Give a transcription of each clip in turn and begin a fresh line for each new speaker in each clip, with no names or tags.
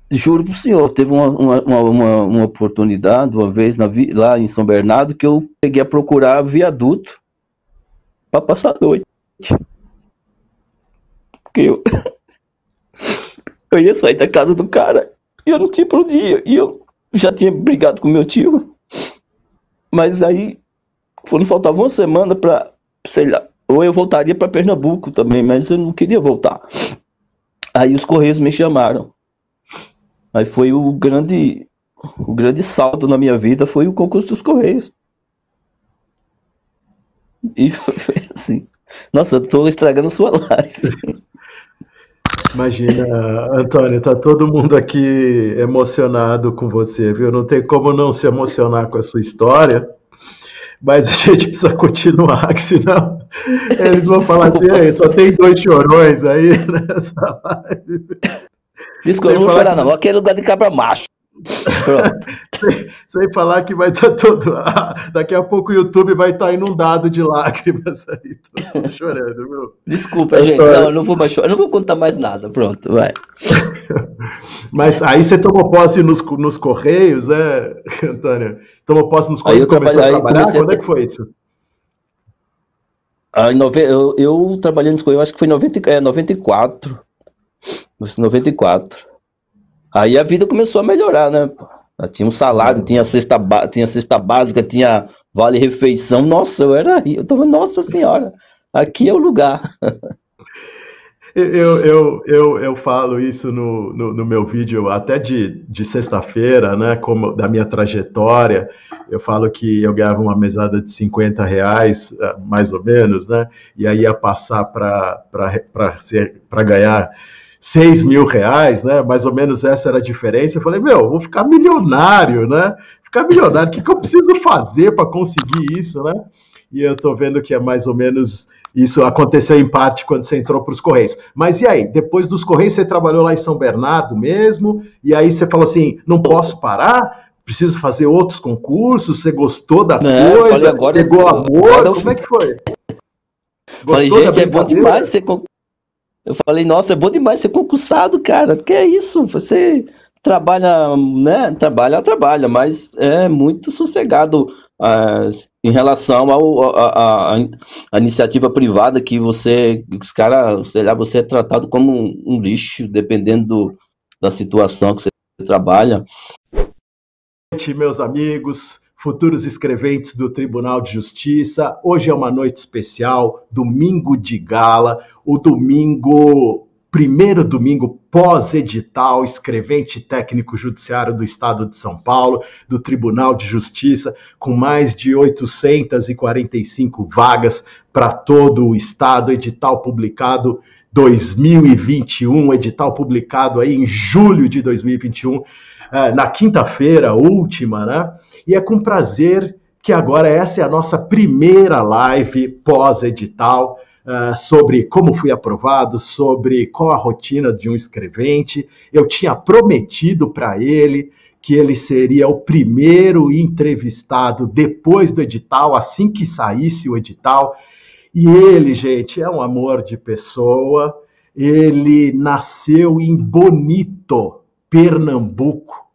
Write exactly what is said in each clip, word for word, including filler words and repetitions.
Juro pro senhor, teve uma, uma, uma, uma- uma oportunidade, uma vez na vi- lá em São Bernardo, que eu peguei a procurar viaduto para passar a noite. Porque eu, eu ia sair da casa do cara e eu não tinha pra onde ir. E eu já tinha brigado com meu tio, mas aí, quando faltava uma semana pra, sei lá, ou eu voltaria para Pernambuco também, mas eu não queria voltar. Aí os Correios me chamaram. Aí foi o grande, o grande salto na minha vida, foi o concurso dos Correios. E foi assim. Nossa, eu tô estragando sua live.
Imagina, Antônio, tá todo mundo aqui emocionado com você, viu? Não tem como não se emocionar com a sua história, mas a gente precisa continuar, que senão eles vão falar assim,
Desculpa.
"Ei, só tem dois chorões aí nessa live."
Desculpa, eu não vou
falar
chorar
que-
não. Aquele lugar de cabra macho. Pronto.
Sem, sem falar que vai estar todo. ah, daqui a pouco o YouTube vai estar inundado de lágrimas aí, todo mundo chorando, viu?
Desculpa, gente. Não, eu não vou mais chorar. Eu não vou contar mais nada. Pronto, vai.
Mas aí você tomou posse nos, nos Correios, é, Antônio? Tomou posse nos Correios
Aí
e
eu
começou a
trabalhei- aí
trabalhar?
comecei a
Quando é
ter-
que foi isso?
Aí, nove- eu, eu trabalhei nos Correios, acho que foi em noventa, é, noventa e quatro. noventa e quatro. Aí a vida começou a melhorar, né? pô? Tinha um salário, tinha cesta, ba- tinha cesta básica, tinha vale refeição. Nossa, eu era rico. Eu tava, nossa senhora, aqui é o lugar.
Eu, eu, eu, eu falo isso no, no, no meu vídeo até de, de sexta-feira, né? Como da minha trajetória. Eu falo que eu ganhava uma mesada de cinquenta reais, eh, mais ou menos, né? E aí ia passar para ganhar seis mil reais, né? Mais ou menos essa era a diferença. Eu falei, meu, eu vou ficar milionário, né? Ficar milionário, o que, que eu preciso fazer para conseguir isso, né? E eu tô vendo que é mais ou menos isso. Aconteceu em parte quando você entrou para os Correios. Mas e aí? Depois dos Correios, você trabalhou lá em São Bernardo mesmo? E aí você falou assim, não posso parar? Preciso fazer outros concursos? Você gostou da
É, eu
coisa?
falei, agora-
Pegou amor?
agora eu
Como é que foi?
Falei,
Gostou da
gente, é bom
brincadeira?
demais ser con- Eu falei, nossa, é bom demais ser concursado, cara. Que é isso? Você trabalha, né? Trabalha, trabalha, mas é muito sossegado ah, em relação ao, a, a- a- a iniciativa privada que você, os caras, sei lá, você é tratado como um, um lixo, dependendo do- da situação que você trabalha.
Noite, meus amigos, futuros escreventes do Tribunal de Justiça. Hoje é uma noite especial, domingo de gala, o domingo, primeiro domingo pós-edital, escrevente técnico judiciário do Estado de São Paulo, do Tribunal de Justiça, com mais de oitocentas e quarenta e cinco vagas para todo o Estado, edital publicado dois mil e vinte e um, edital publicado aí em julho de dois mil e vinte e um, Uh, na quinta-feira, última, né? E é com prazer que agora essa é a nossa primeira live pós-edital uh, sobre como fui aprovado, sobre qual a rotina de um escrevente. Eu tinha prometido para ele que ele seria o primeiro entrevistado depois do edital, assim que saísse o edital. E ele, gente, é um amor de pessoa. Ele nasceu em Bonito, Pernambuco.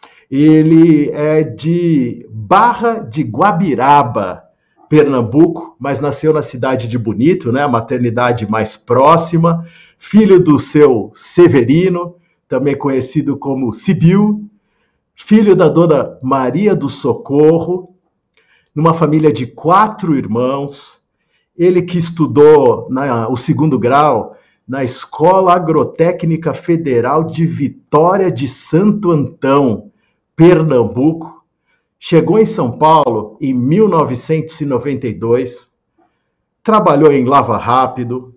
Ele é de Barra de Guabiraba, Pernambuco, mas nasceu na cidade de Bonito, né, a maternidade mais próxima, filho do seu Severino, também conhecido como Sibil, filho da dona Maria do Socorro, numa família de quatro irmãos. Ele que estudou na, o segundo grau na Escola Agrotécnica Federal de Vitória de Santo Antão, Pernambuco, chegou em São Paulo em mil novecentos e noventa e dois, trabalhou em Lava Rápido,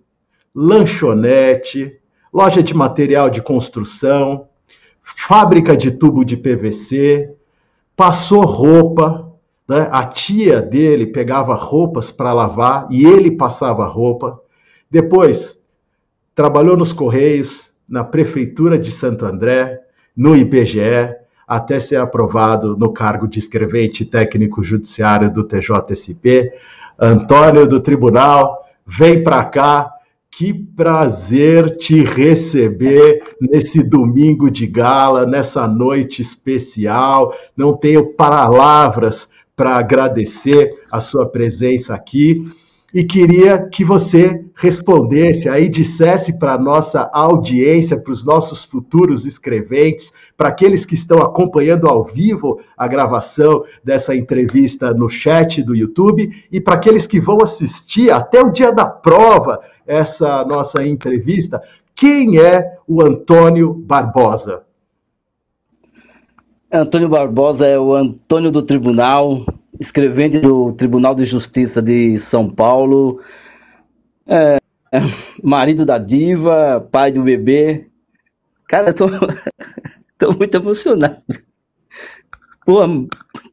lanchonete, loja de material de construção, fábrica de tubo de P V C, passou roupa, né? A tia dele pegava roupas para lavar e ele passava roupa. Depois trabalhou nos Correios, na Prefeitura de Santo André, no I B G E, até ser aprovado no cargo de escrevente técnico judiciário do T J S P. Antônio do Tribunal, vem para cá, Que prazer te receber nesse domingo de gala, nessa noite especial. Não tenho palavras para agradecer a sua presença aqui e queria que você respondesse aí, dissesse para a nossa audiência, para os nossos futuros escreventes, para aqueles que estão acompanhando ao vivo a gravação dessa entrevista no chat do YouTube e para aqueles que vão assistir até o dia da prova essa nossa entrevista, quem é o Antônio Barbosa?
Antônio Barbosa é o Antônio do Tribunal, escrevente do Tribunal de Justiça de São Paulo, é, marido da diva, pai do bebê. Cara, eu tô, tô muito emocionado. Pô, não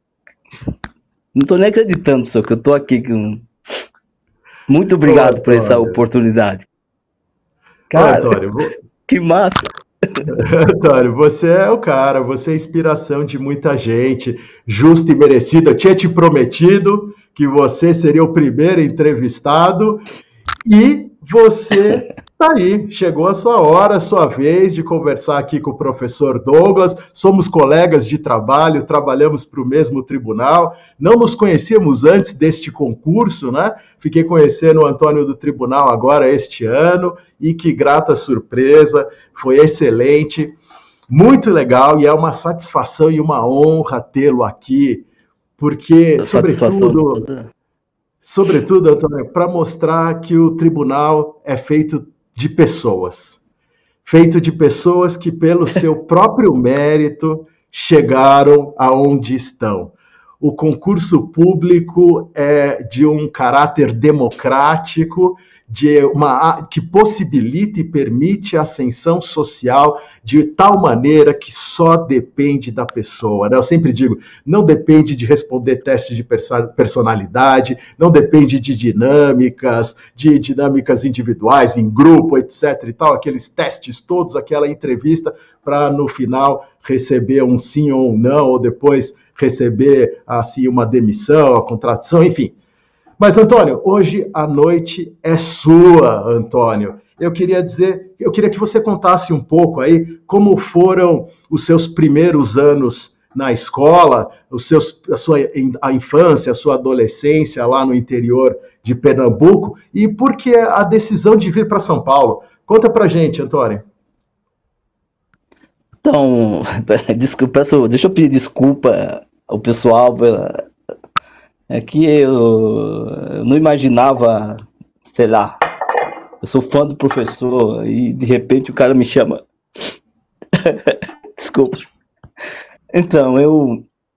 tô nem acreditando, só que eu tô aqui com... Muito obrigado Ô, por essa oportunidade. Cara, Ô, Antônio, vou... que massa!
Antônio, você é o cara, você é a inspiração de muita gente, justo e merecido. Eu tinha te prometido que você seria o primeiro entrevistado e você tá aí, chegou a sua hora, a sua vez de conversar aqui com o professor Douglas. Somos colegas de trabalho, trabalhamos para o mesmo tribunal, não nos conhecíamos antes deste concurso, né? Fiquei conhecendo o Antônio do Tribunal agora este ano e que grata surpresa, foi excelente, muito legal e é uma satisfação e uma honra tê-lo aqui, porque, sobretudo... Sobretudo, Antônio, para mostrar que o tribunal é feito de pessoas. Feito de pessoas que, pelo seu próprio mérito, chegaram aonde estão. O concurso público é de um caráter democrático, de uma, que possibilita e permite a ascensão social de tal maneira que só depende da pessoa, né? Eu sempre digo, não depende de responder teste de personalidade, não depende de dinâmicas, de dinâmicas individuais, em grupo, etc e tal, aqueles testes todos, aquela entrevista para no final receber um sim ou um não, ou depois receber assim uma demissão, a contratação, enfim. Mas, Antônio, hoje a noite é sua, Antônio. Eu queria dizer, eu queria que você contasse um pouco aí como foram os seus primeiros anos na escola, os seus, a sua a infância, a sua adolescência lá no interior de Pernambuco e por que a decisão de vir para São Paulo. Conta pra gente, Antônio.
Então, desculpa, peço, deixa eu pedir desculpa ao pessoal pela... É que eu, eu não imaginava, sei lá, eu sou fã do professor e de repente o cara me chama. Desculpa. Então, eu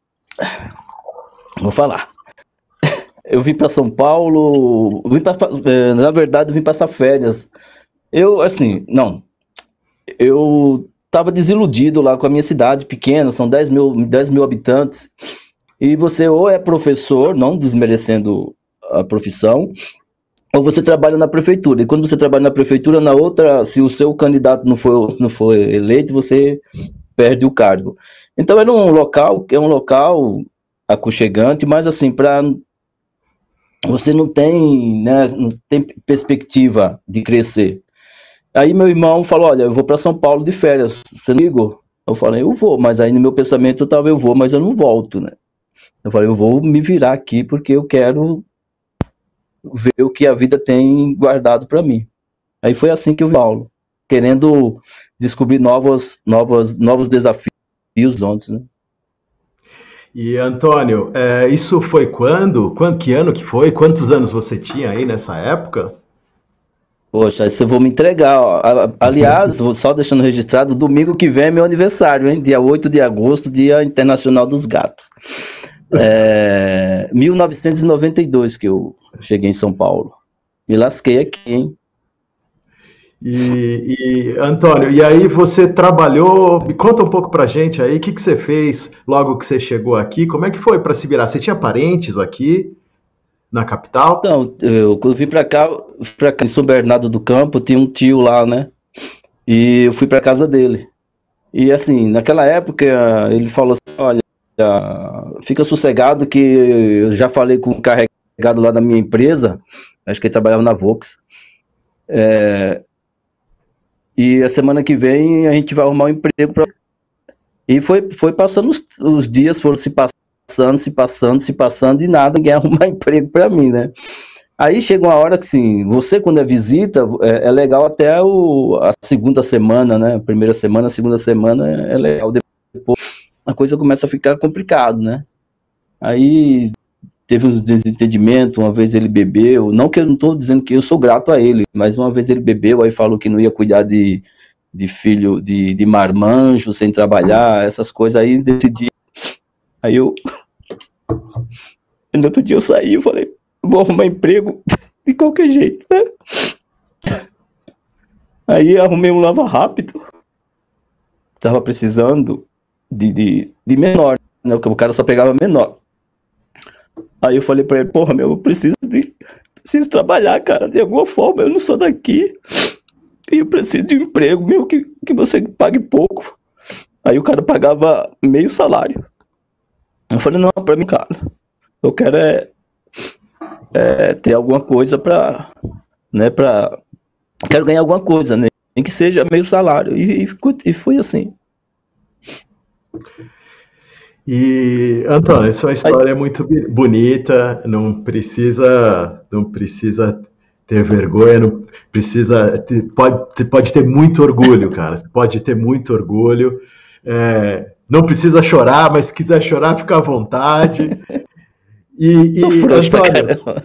vou falar. Eu vim para São Paulo, vim pra, na verdade eu vim passar férias. Eu, assim, não, eu estava desiludido lá com a minha cidade pequena, são dez mil, dez mil habitantes. E você ou é professor, não desmerecendo a profissão, ou você trabalha na prefeitura. E quando você trabalha na prefeitura, na outra, se o seu candidato não for, não for eleito, você perde o cargo. Então era um local, é um local aconchegante, mas assim, para você não tem, né, não tem perspectiva de crescer. Aí meu irmão falou, olha, eu vou para São Paulo de férias, você não ligou? Eu falei, eu vou, mas aí no meu pensamento eu tava, eu vou, mas eu não volto, né? Eu falei, eu vou me virar aqui porque eu quero ver o que a vida tem guardado para mim. Aí foi assim que eu vim para Paulo, querendo descobrir novos, novos, novos desafios antes, né?
E, Antônio, é, isso foi quando? quando? Que ano que foi? Quantos anos você tinha aí nessa época?
Poxa, isso eu vou me entregar. Ó. Aliás, vou só deixando registrado, domingo que vem é meu aniversário, hein? Dia oito de agosto, Dia Internacional dos Gatos. É, mil novecentos e noventa e dois que eu cheguei em São Paulo. Me lasquei aqui, hein?
E, e Antônio, e aí você trabalhou, me conta um pouco pra gente aí, o que, que você fez logo que você chegou aqui, como é que foi para se virar? Você tinha parentes aqui na capital?
Não, eu quando vim pra cá, pra cá, em São Bernardo do Campo, tinha um tio lá, né? E eu fui pra casa dele. E assim, naquela época, ele falou assim, olha, fica sossegado que eu já falei com o carregado lá da minha empresa, acho que ele trabalhava na Vox, É, e a semana que vem a gente vai arrumar um emprego para. E foi, foi passando os, os dias, foram se passando, se passando, se passando, e nada, ninguém arrumar emprego para mim, né? Aí chega uma hora que, assim, você quando é visita, é, é legal até o, a segunda semana, né? A primeira semana, a segunda semana é legal. Depois a coisa começa a ficar complicado, né? Aí teve uns desentendimentos, uma vez ele bebeu, não que eu não estou dizendo que eu sou grato a ele, mas uma vez ele bebeu, aí falou que não ia cuidar de, de filho, de, de marmanjo, sem trabalhar, essas coisas, aí decidi, aí eu, no outro dia eu saí, eu falei, vou arrumar emprego de qualquer jeito, né? Aí arrumei um lava rápido, tava precisando de, de, de menor, né, porque o cara só pegava menor. Aí eu falei pra ele, porra, meu, eu preciso de, preciso trabalhar, cara, de alguma forma, eu não sou daqui, e eu preciso de um emprego, meu, que, que você pague pouco. Aí o cara pagava meio salário. Eu falei, não, pra mim, cara, eu quero é, é ter alguma coisa pra, né, pra, quero ganhar alguma coisa, né, nem que seja meio salário, e, e, e foi assim.
E, Antônio, sua história é muito bonita, não precisa, não precisa ter vergonha, não precisa, pode, pode ter muito orgulho, cara, você pode ter muito orgulho, é, não precisa chorar, mas se quiser chorar, fica à vontade. E, e Antônio,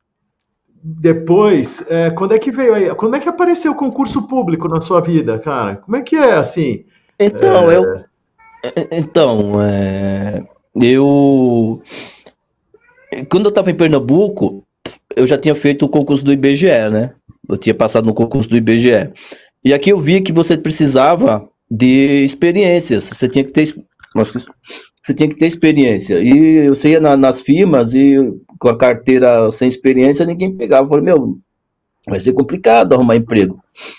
depois, é, quando é que veio aí, quando é que apareceu o concurso público na sua vida, cara? Como é que é, assim?
Então, é... eu... Então, é, eu, quando eu estava em Pernambuco, eu já tinha feito o concurso do I B G E, né? Eu tinha passado no concurso do I B G E. E aqui eu vi que você precisava de experiências. Você tinha que ter, você tinha que ter experiência. E eu ia na, nas firmas e com a carteira sem experiência ninguém pegava. Eu falei, meu, vai ser complicado arrumar emprego.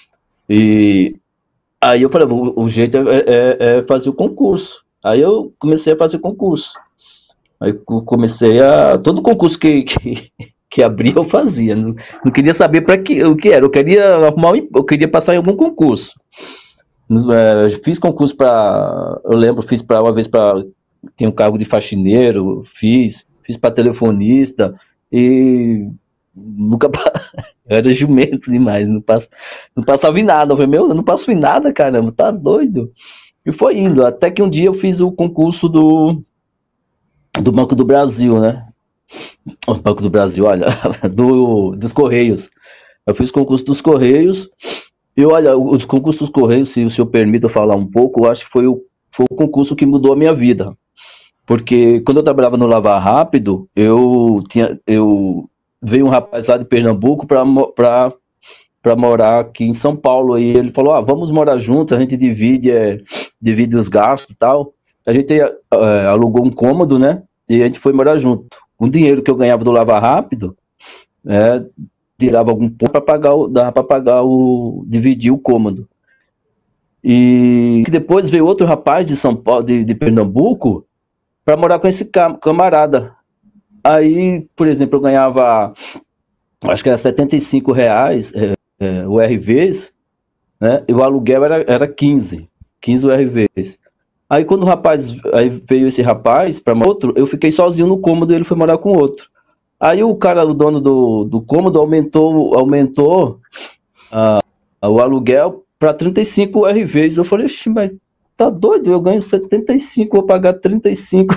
E aí eu falei, o, o jeito é, é, é fazer o concurso. Aí eu comecei a fazer concurso. Aí eu comecei a... Todo concurso que, que, que abria eu fazia. Não, não queria saber para que, o que era. Eu queria arrumar, eu queria passar em algum concurso. É, fiz concurso para... Eu lembro, fiz para uma vez para... Tem um cargo de faxineiro, fiz. Fiz para telefonista. E... Nunca eu era jumento demais, não, pass... não passava em nada. Eu falei, meu, eu não passo em nada, caramba, tá doido? E foi indo, até que um dia eu fiz o concurso do, do Banco do Brasil, né? O Banco do Brasil, olha, do, dos Correios. Eu fiz o concurso dos Correios, e olha, o concurso dos Correios, se o senhor permite eu falar um pouco, eu acho que foi o, foi o concurso que mudou a minha vida. Porque quando eu trabalhava no Lava Rápido, eu tinha. Eu, veio um rapaz lá de Pernambuco para morar aqui em São Paulo, e ele falou, ah, vamos morar juntos, a gente divide, é, divide os gastos e tal. A gente é, alugou um cômodo, né, e a gente foi morar junto. Com o dinheiro que eu ganhava do Lava Rápido, é, tirava algum pouco para pagar, o, dava para pagar o, dividir o cômodo. E depois veio outro rapaz de São Paulo, de, de Pernambuco, para morar com esse camarada. Aí, por exemplo, eu ganhava, acho que era setenta e cinco reais é, é, o R Vs, né? E o aluguel era, era quinze, quinze o R Vs. Aí quando o rapaz, aí veio esse rapaz para outro, eu fiquei sozinho no cômodo e ele foi morar com outro. Aí o cara, o dono do, do cômodo, aumentou, aumentou uh, o aluguel para trinta e cinco R Vs. Eu falei, mas tá doido? Eu ganho setenta e cinco, vou pagar trinta e cinco.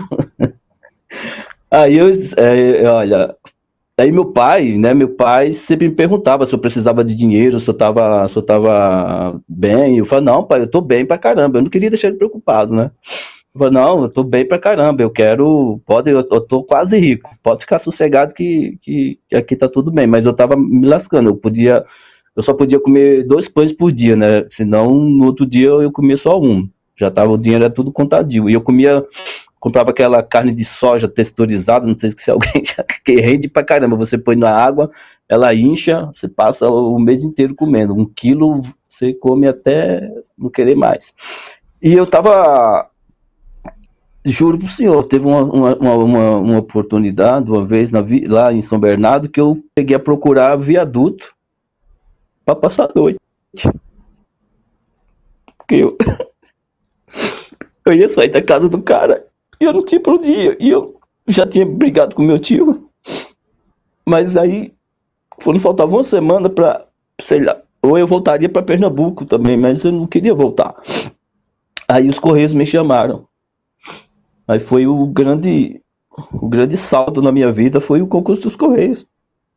Aí eu, é, olha, aí meu pai, né, meu pai sempre me perguntava se eu precisava de dinheiro, se eu tava, se eu tava bem. Eu falei, não, pai, eu tô bem pra caramba. Eu não queria deixar ele preocupado, né? Eu falei, não, eu tô bem pra caramba, eu quero, pode, eu, eu tô quase rico, pode ficar sossegado que, que, que aqui tá tudo bem. Mas eu tava me lascando, eu podia, eu só podia comer dois pães por dia, né? Senão no outro dia eu comia só um. Já tava, o dinheiro era tudo contadinho. E eu comia... comprava aquela carne de soja texturizada, não sei se alguém já, que rende pra caramba, você põe na água, ela incha, você passa o mês inteiro comendo, um quilo você come até não querer mais. E eu tava, juro pro senhor, teve uma, uma, uma, uma oportunidade, uma vez na, lá em São Bernardo, que eu peguei a procurar viaduto, pra passar a noite. Porque eu, eu ia sair da casa do cara e eu não tinha pra onde ir. E eu já tinha brigado com meu tio. Mas aí, quando faltava uma semana pra, sei lá, ou eu voltaria pra Pernambuco também, mas eu não queria voltar. Aí os Correios me chamaram. Aí foi o grande, o grande salto na minha vida, foi o concurso dos Correios.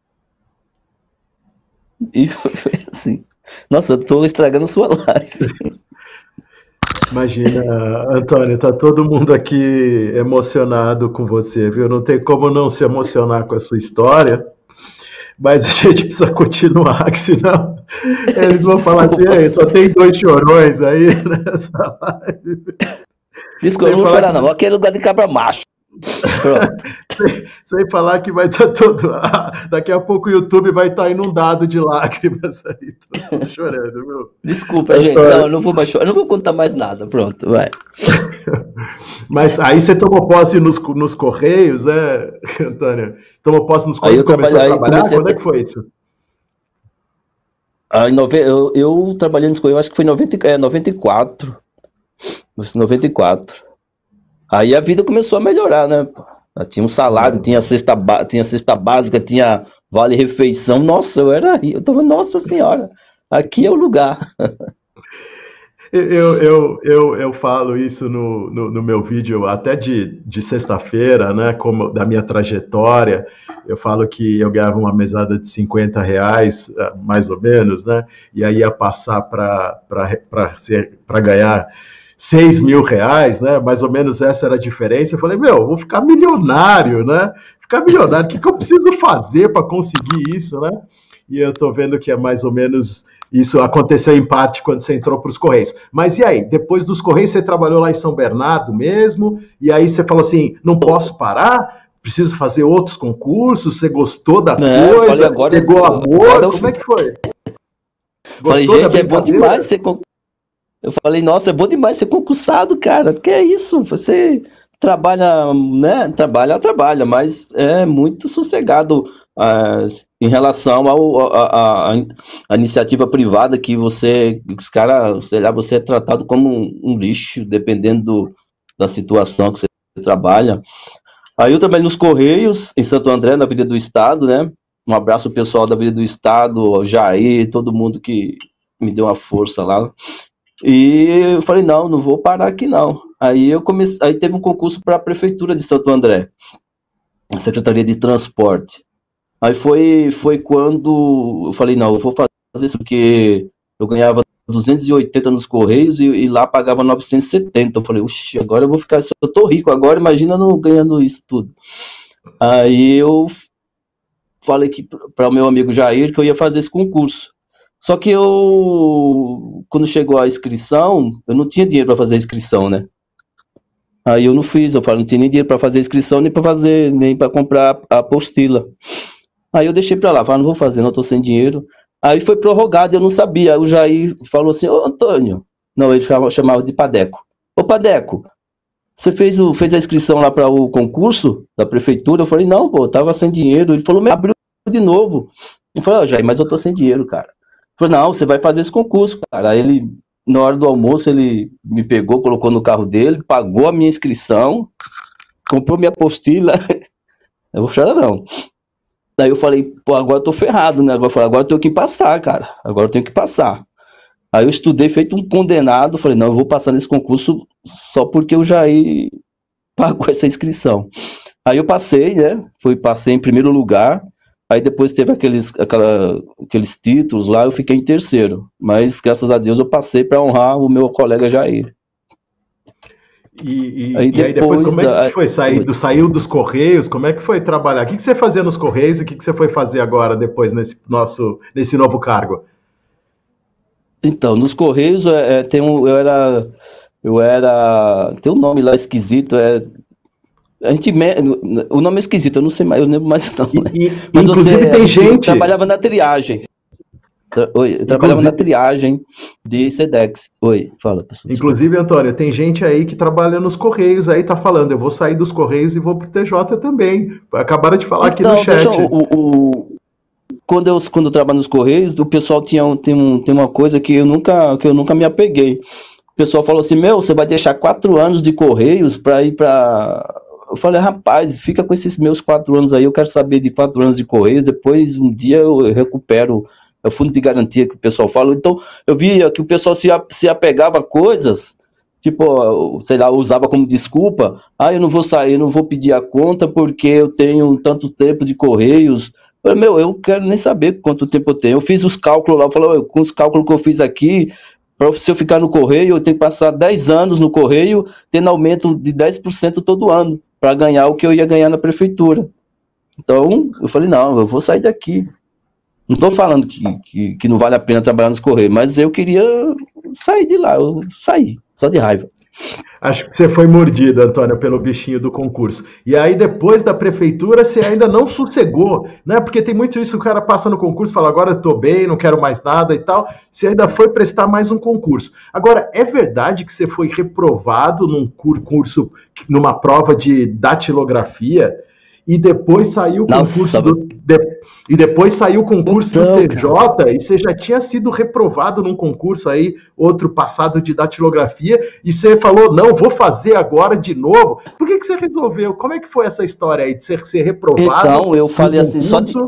E foi assim. Nossa, eu tô estragando a sua live.
Imagina, Antônio, tá todo mundo aqui emocionado com você, viu? Não tem como não se emocionar com a sua história, mas a gente precisa continuar, que senão eles vão falar assim, aí, só tem dois chorões aí nessa live.
Desculpa, não vou chorar não, aqui é lugar de cabra macho. Pronto.
Sem, sem falar que vai estar todo. Ah, daqui a pouco o YouTube vai estar inundado de lágrimas aí, todo mundo chorando, viu?
Desculpa, gente. Não, eu não vou mais chorar, eu não vou contar mais nada. Pronto, vai.
Mas aí você tomou posse nos, nos Correios, é, Antônio? Tomou posse nos Correios e começou a trabalhar? Quando a... é que foi isso?
Ah, em nove... eu, eu trabalhei nos Correios, acho que foi em noventa, é, noventa e quatro. noventa e quatro. Aí a vida começou a melhorar, né? Tinha um salário, tinha cesta, tinha cesta básica, tinha vale-refeição. Nossa, eu era. Eu tava, nossa senhora, aqui é o lugar.
Eu, eu, eu, eu falo isso no, no, no meu vídeo até de, de sexta-feira, né? Como da minha trajetória. Eu falo que eu ganhava uma mesada de cinquenta reais, mais ou menos, né? E aí ia passar para ganhar seis mil reais, né? Mais ou menos essa era a diferença. Eu falei, meu, vou ficar milionário, né? Ficar milionário, o que, que eu preciso fazer para conseguir isso, né? E eu tô vendo que é mais ou menos isso. Aconteceu em parte quando você entrou para os Correios. Mas e aí? Depois dos Correios, você trabalhou lá em São Bernardo mesmo? E aí você falou assim, não posso parar? Preciso fazer outros concursos? Você gostou da é, coisa?
Agora,
pegou amor?
Agora
Como é que foi?
Gostou falei, gente, é bom demais ser concurso. Eu falei, nossa, é bom demais ser concursado, cara. Que é isso? Você trabalha, né? Trabalha, trabalha, mas é muito sossegado uh, em relação ao, a, a, a iniciativa privada que você, os caras, sei lá, você é tratado como um, um lixo, dependendo do, da situação que você trabalha. Aí eu trabalhei nos Correios, em Santo André, na Avenida do Estado, né? Um abraço ao pessoal da Avenida do Estado, ao Jair, todo mundo que me deu uma força lá. E eu falei, não, não vou parar aqui não. Aí eu comecei, aí teve um concurso para a Prefeitura de Santo André, a Secretaria de Transporte. Aí foi, foi quando eu falei, não, eu vou fazer isso, porque eu ganhava duzentos e oitenta nos Correios e, e lá pagava novecentos e setenta. Eu falei, uxi, agora eu vou ficar, eu tô rico agora, imagina não ganhando isso tudo. Aí eu falei para o meu amigo Jair que eu ia fazer esse concurso. Só que eu, quando chegou a inscrição, eu não tinha dinheiro para fazer a inscrição, né? Aí eu não fiz, eu falei, não tinha nem dinheiro para fazer a inscrição, nem para fazer, nem para comprar a apostila. Aí eu deixei para lá, falei, não vou fazer, não, estou sem dinheiro. Aí foi prorrogado, eu não sabia. Aí o Jair falou assim, ô Antônio, não, ele chamava de Padeco. Ô Padeco, você fez, o, fez a inscrição lá para o concurso da prefeitura? Eu falei, não, pô, eu tava sem dinheiro. Ele falou, me abriu de novo. Eu falei, ó, Jair, mas eu tô sem dinheiro, cara. Falei, não, você vai fazer esse concurso, cara. Aí ele, na hora do almoço, ele me pegou, colocou no carro dele, pagou a minha inscrição, comprou minha apostila. Eu vou chorar, não. Daí eu falei, pô, agora eu tô ferrado, né? Agora eu falei, agora eu tenho que passar, cara. Agora eu tenho que passar. Aí eu estudei feito um condenado, falei, não, eu vou passar nesse concurso só porque o Jair pagou essa inscrição. Aí eu passei, né? Fui, passei em primeiro lugar. Aí depois teve aqueles, aquela, aqueles títulos lá, eu fiquei em terceiro. Mas, graças a Deus, eu passei para honrar o meu colega Jair.
E, e, aí, depois, e aí depois, como é que foi? Sair do, saiu dos Correios? Como é que foi trabalhar? O que, que você fazia nos Correios e o que, que você foi fazer agora, depois, nesse, nosso, nesse novo cargo?
Então, nos Correios, é, tem um, eu era... Eu era... Tem um nome lá esquisito, é... A gente, o nome é esquisito, eu não sei mais, eu lembro mais não. Né?
E,
Mas
inclusive
você,
tem gente...
trabalhava na triagem. Oi, eu trabalhava na triagem de Sedex. Oi, fala, pessoal.
Inclusive, Antônio, tem gente aí que trabalha nos Correios aí, tá falando, eu vou sair dos Correios e vou pro T J também. Acabaram de falar então, aqui no chat.
Deixa, o, o, quando eu, quando eu trabalho nos Correios, o pessoal tinha, tem, um, tem uma coisa que eu, nunca, que eu nunca me apeguei. O pessoal falou assim, meu, você vai deixar quatro anos de Correios para ir para... Eu falei, rapaz, fica com esses meus quatro anos aí, eu quero saber de quatro anos de Correios, depois um dia eu recupero o fundo de garantia que o pessoal fala. Então, eu via que o pessoal se, se apegava a coisas, tipo, sei lá, usava como desculpa, ah, eu não vou sair, eu não vou pedir a conta porque eu tenho tanto tempo de Correios. Eu falei, meu, eu quero nem saber quanto tempo eu tenho. Eu fiz os cálculos lá, eu falei, com os cálculos que eu fiz aqui, para se eu ficar no Correio, eu tenho que passar dez anos no Correio, tendo aumento de dez por cento todo ano, para ganhar o que eu ia ganhar na prefeitura. Então, eu falei, não, eu vou sair daqui. Não estou falando que, que, que não vale a pena trabalhar nos Correios, mas eu queria sair de lá, eu saí, só de raiva.
Acho que você foi mordido, Antônio, pelo bichinho do concurso. E aí, depois da prefeitura, você ainda não sossegou, né? Porque tem muito isso, o cara passa no concurso e fala, agora eu tô bem, não quero mais nada e tal. Você ainda foi prestar mais um concurso. Agora, é verdade que você foi reprovado num curso, numa prova de datilografia, e depois saiu o concurso do, de, e depois saiu o concurso então, do T J, cara. E você já tinha sido reprovado num concurso aí, outro passado de datilografia, e você falou, não, vou fazer agora de novo. Por que, que você resolveu? Como é que foi essa história aí de ser, ser reprovado?
Então, eu falei assim, só de...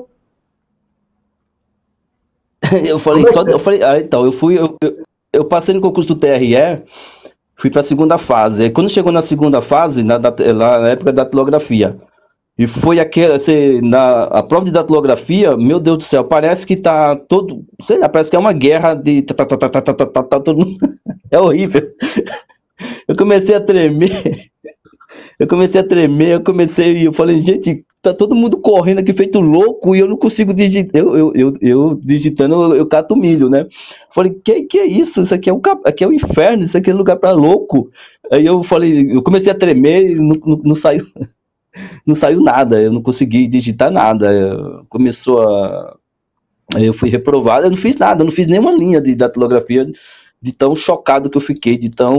eu falei, é só de... eu falei, ah, então, eu fui, eu, eu, eu passei no concurso do T R E, fui para a segunda fase. E quando chegou na segunda fase, na, lá na época da datilografia, e foi aquela, assim, na a prova de datilografia, meu Deus do céu, parece que tá todo, sei lá, parece que é uma guerra de... Tá, tá, tá, tá, tá, tá, tá, todo mundo... É horrível. Eu comecei a tremer, eu comecei a tremer, eu comecei, eu falei, gente, tá todo mundo correndo aqui feito louco e eu não consigo digitar, eu, eu, eu, eu digitando, eu, eu cato milho, né? Falei, que que é isso? Isso aqui é o, aqui é o inferno, isso aqui é lugar pra louco. Aí eu falei, eu comecei a tremer e não, não, não saiu... Não saiu nada, eu não consegui digitar nada. Começou a... Eu fui reprovado, eu não fiz nada, eu não fiz nenhuma linha de datilografia, de tão chocado que eu fiquei, de tão,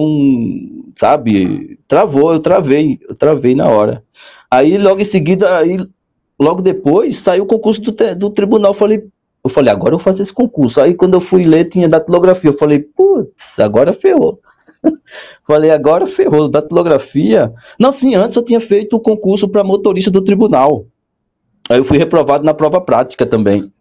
sabe, travou, eu travei, eu travei na hora. Aí logo em seguida, aí, logo depois, saiu o concurso do, do tribunal, eu falei, eu falei, agora eu vou fazer esse concurso. Aí quando eu fui ler, tinha datilografia, eu falei, putz, agora ferrou. Falei, agora ferrou, datilografia. Não, sim, antes eu tinha feito o concurso para motorista do tribunal. Aí eu fui reprovado na prova prática também.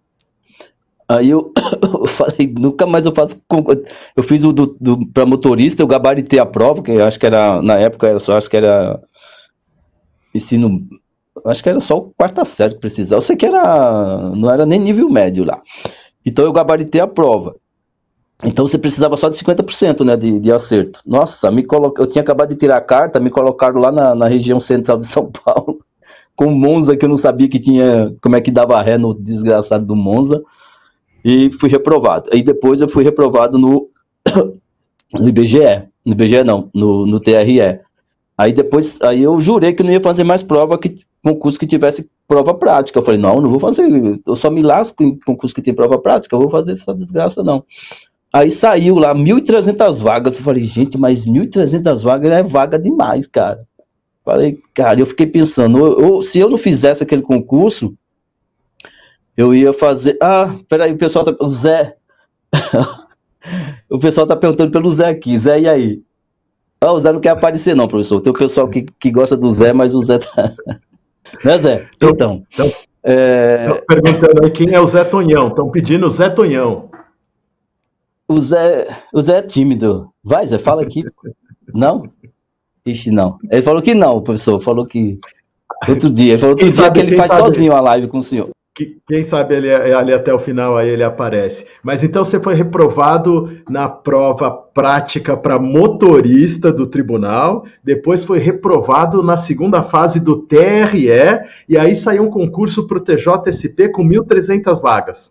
Aí eu, eu falei, nunca mais eu faço concurso. Eu fiz o do, do, para motorista, eu gabaritei a prova, que eu acho que era, na época, era só, acho que era ensino, acho que era só o quarta série que precisava. Eu sei que era, não era nem nível médio lá. Então eu gabaritei a prova. Então você precisava só de cinquenta por cento, né, de, de acerto. Nossa, me colo... eu tinha acabado de tirar a carta, me colocaram lá na, na região central de São Paulo, com o Monza, que eu não sabia que tinha, como é que dava ré no desgraçado do Monza, e fui reprovado. Aí depois eu fui reprovado no, no I B G E, no I B G E não, no, no T R E. Aí depois, aí eu jurei que não ia fazer mais prova, que concurso que tivesse prova prática. Eu falei, não, não vou fazer, eu só me lasco em concurso que tem prova prática, eu vou fazer essa desgraça não. Aí saiu lá mil e trezentas vagas, eu falei, gente, mas mil e trezentas vagas é vaga demais, cara. Falei, cara, eu fiquei pensando, eu, eu, se eu não fizesse aquele concurso, eu ia fazer... Ah, peraí, o pessoal tá... O Zé... o pessoal tá perguntando pelo Zé aqui, Zé, e aí? Ah, o Zé não quer aparecer não, professor, tem o pessoal que, que gosta do Zé, mas o Zé tá... Né, Zé? Então... então é...
Estão perguntando aí quem é o Zé Tonhão, estão pedindo o Zé Tonhão.
O Zé, o Zé é tímido. Vai, Zé, fala aqui. Não? Ixi, não. Ele falou que não, professor. Falou que... Outro dia. Ele falou outro quem dia sabe, que ele faz sabe, sozinho a live com o senhor.
Que, quem sabe ele, ali até o final aí ele aparece. Mas então você foi reprovado na prova prática para motorista do tribunal, depois foi reprovado na segunda fase do T R E, e aí saiu um concurso para o T J S P com mil e trezentas vagas.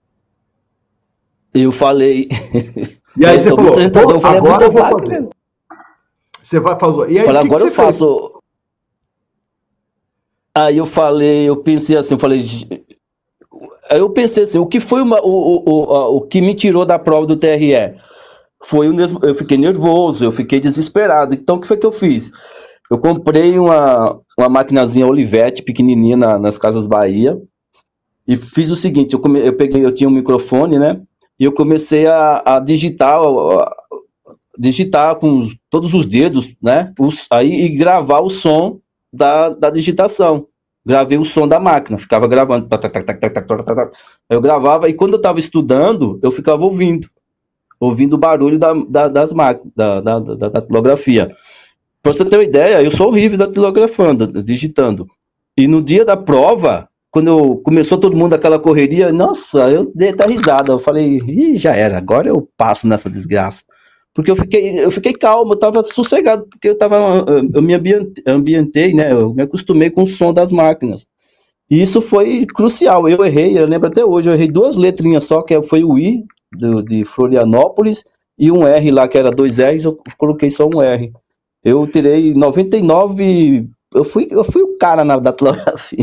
Eu falei.
E aí você falou, eu falei, agora eu vou fazer. Né? Você vai fazer. E aí,
falei,
que
agora
que
eu faço. Fez? Aí eu falei, eu pensei assim, eu falei. Aí eu pensei assim, o que foi uma, o, o, o, o que me tirou da prova do T R E? Foi o mesmo. Eu fiquei nervoso, eu fiquei desesperado. Então o que foi que eu fiz? Eu comprei uma, uma maquinazinha Olivetti pequenininha na, nas Casas Bahia. e fiz o seguinte, eu, come, eu peguei, eu tinha um microfone, né? E eu comecei a, a digitar, a, digitar com os, todos os dedos, né? Os, aí e gravar o som da, da digitação. Gravei o som da máquina, ficava gravando. Eu gravava e quando eu estava estudando, eu ficava ouvindo. Ouvindo o barulho da, da, das máquinas, da, da, da, da datilografia. Para você ter uma ideia, eu sou horrível datilografando, digitando. E no dia da prova, quando eu, começou todo mundo aquela correria, nossa, eu dei até risada. Eu falei, ih, já era, agora eu passo nessa desgraça. Porque eu fiquei, eu fiquei calmo, eu estava sossegado, porque eu, tava, eu me ambientei, né, eu me acostumei com o som das máquinas. E isso foi crucial, eu errei, eu lembro até hoje, eu errei duas letrinhas só, que foi o I, do, de Florianópolis, e um R lá, que era dois R's, eu coloquei só um R. Eu tirei noventa e nove, eu fui, eu fui o cara na datilografia.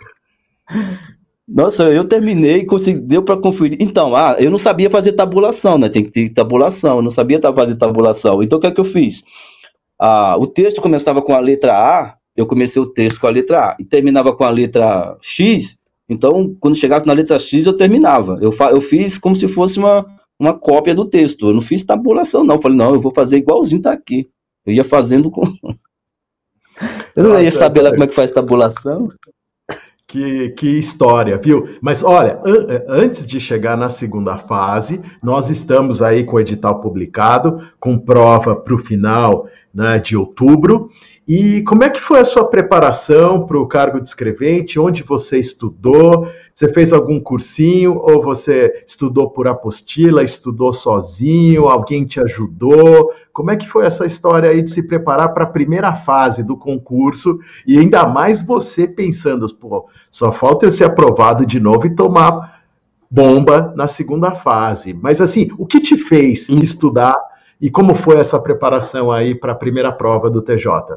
Nossa, eu terminei, consegui, deu para conferir. Então, ah, eu não sabia fazer tabulação, né? Tem que ter tabulação, eu não sabia fazer tabulação. Então, o que é que eu fiz? Ah, o texto começava com a letra A, eu comecei o texto com a letra A, e terminava com a letra X, então, quando chegasse na letra X, eu terminava. Eu, eu fiz como se fosse uma, uma cópia do texto, eu não fiz tabulação, não. Eu falei, não, eu vou fazer igualzinho tá aqui. Eu ia fazendo com... Eu não ia saber lá como é que faz tabulação.
Que, que história, viu? Mas olha, an antes de chegar na segunda fase, nós estamos aí com o edital publicado, com prova para o final, né, de outubro. E como é que foi a sua preparação para o cargo de escrevente? Onde você estudou? Você fez algum cursinho ou você estudou por apostila, estudou sozinho, alguém te ajudou? Como é que foi essa história aí de se preparar para a primeira fase do concurso? E ainda mais você pensando, pô, só falta eu ser aprovado de novo e tomar bomba na segunda fase. Mas assim, o que te fez hum. estudar e como foi essa preparação aí para a primeira prova do T J?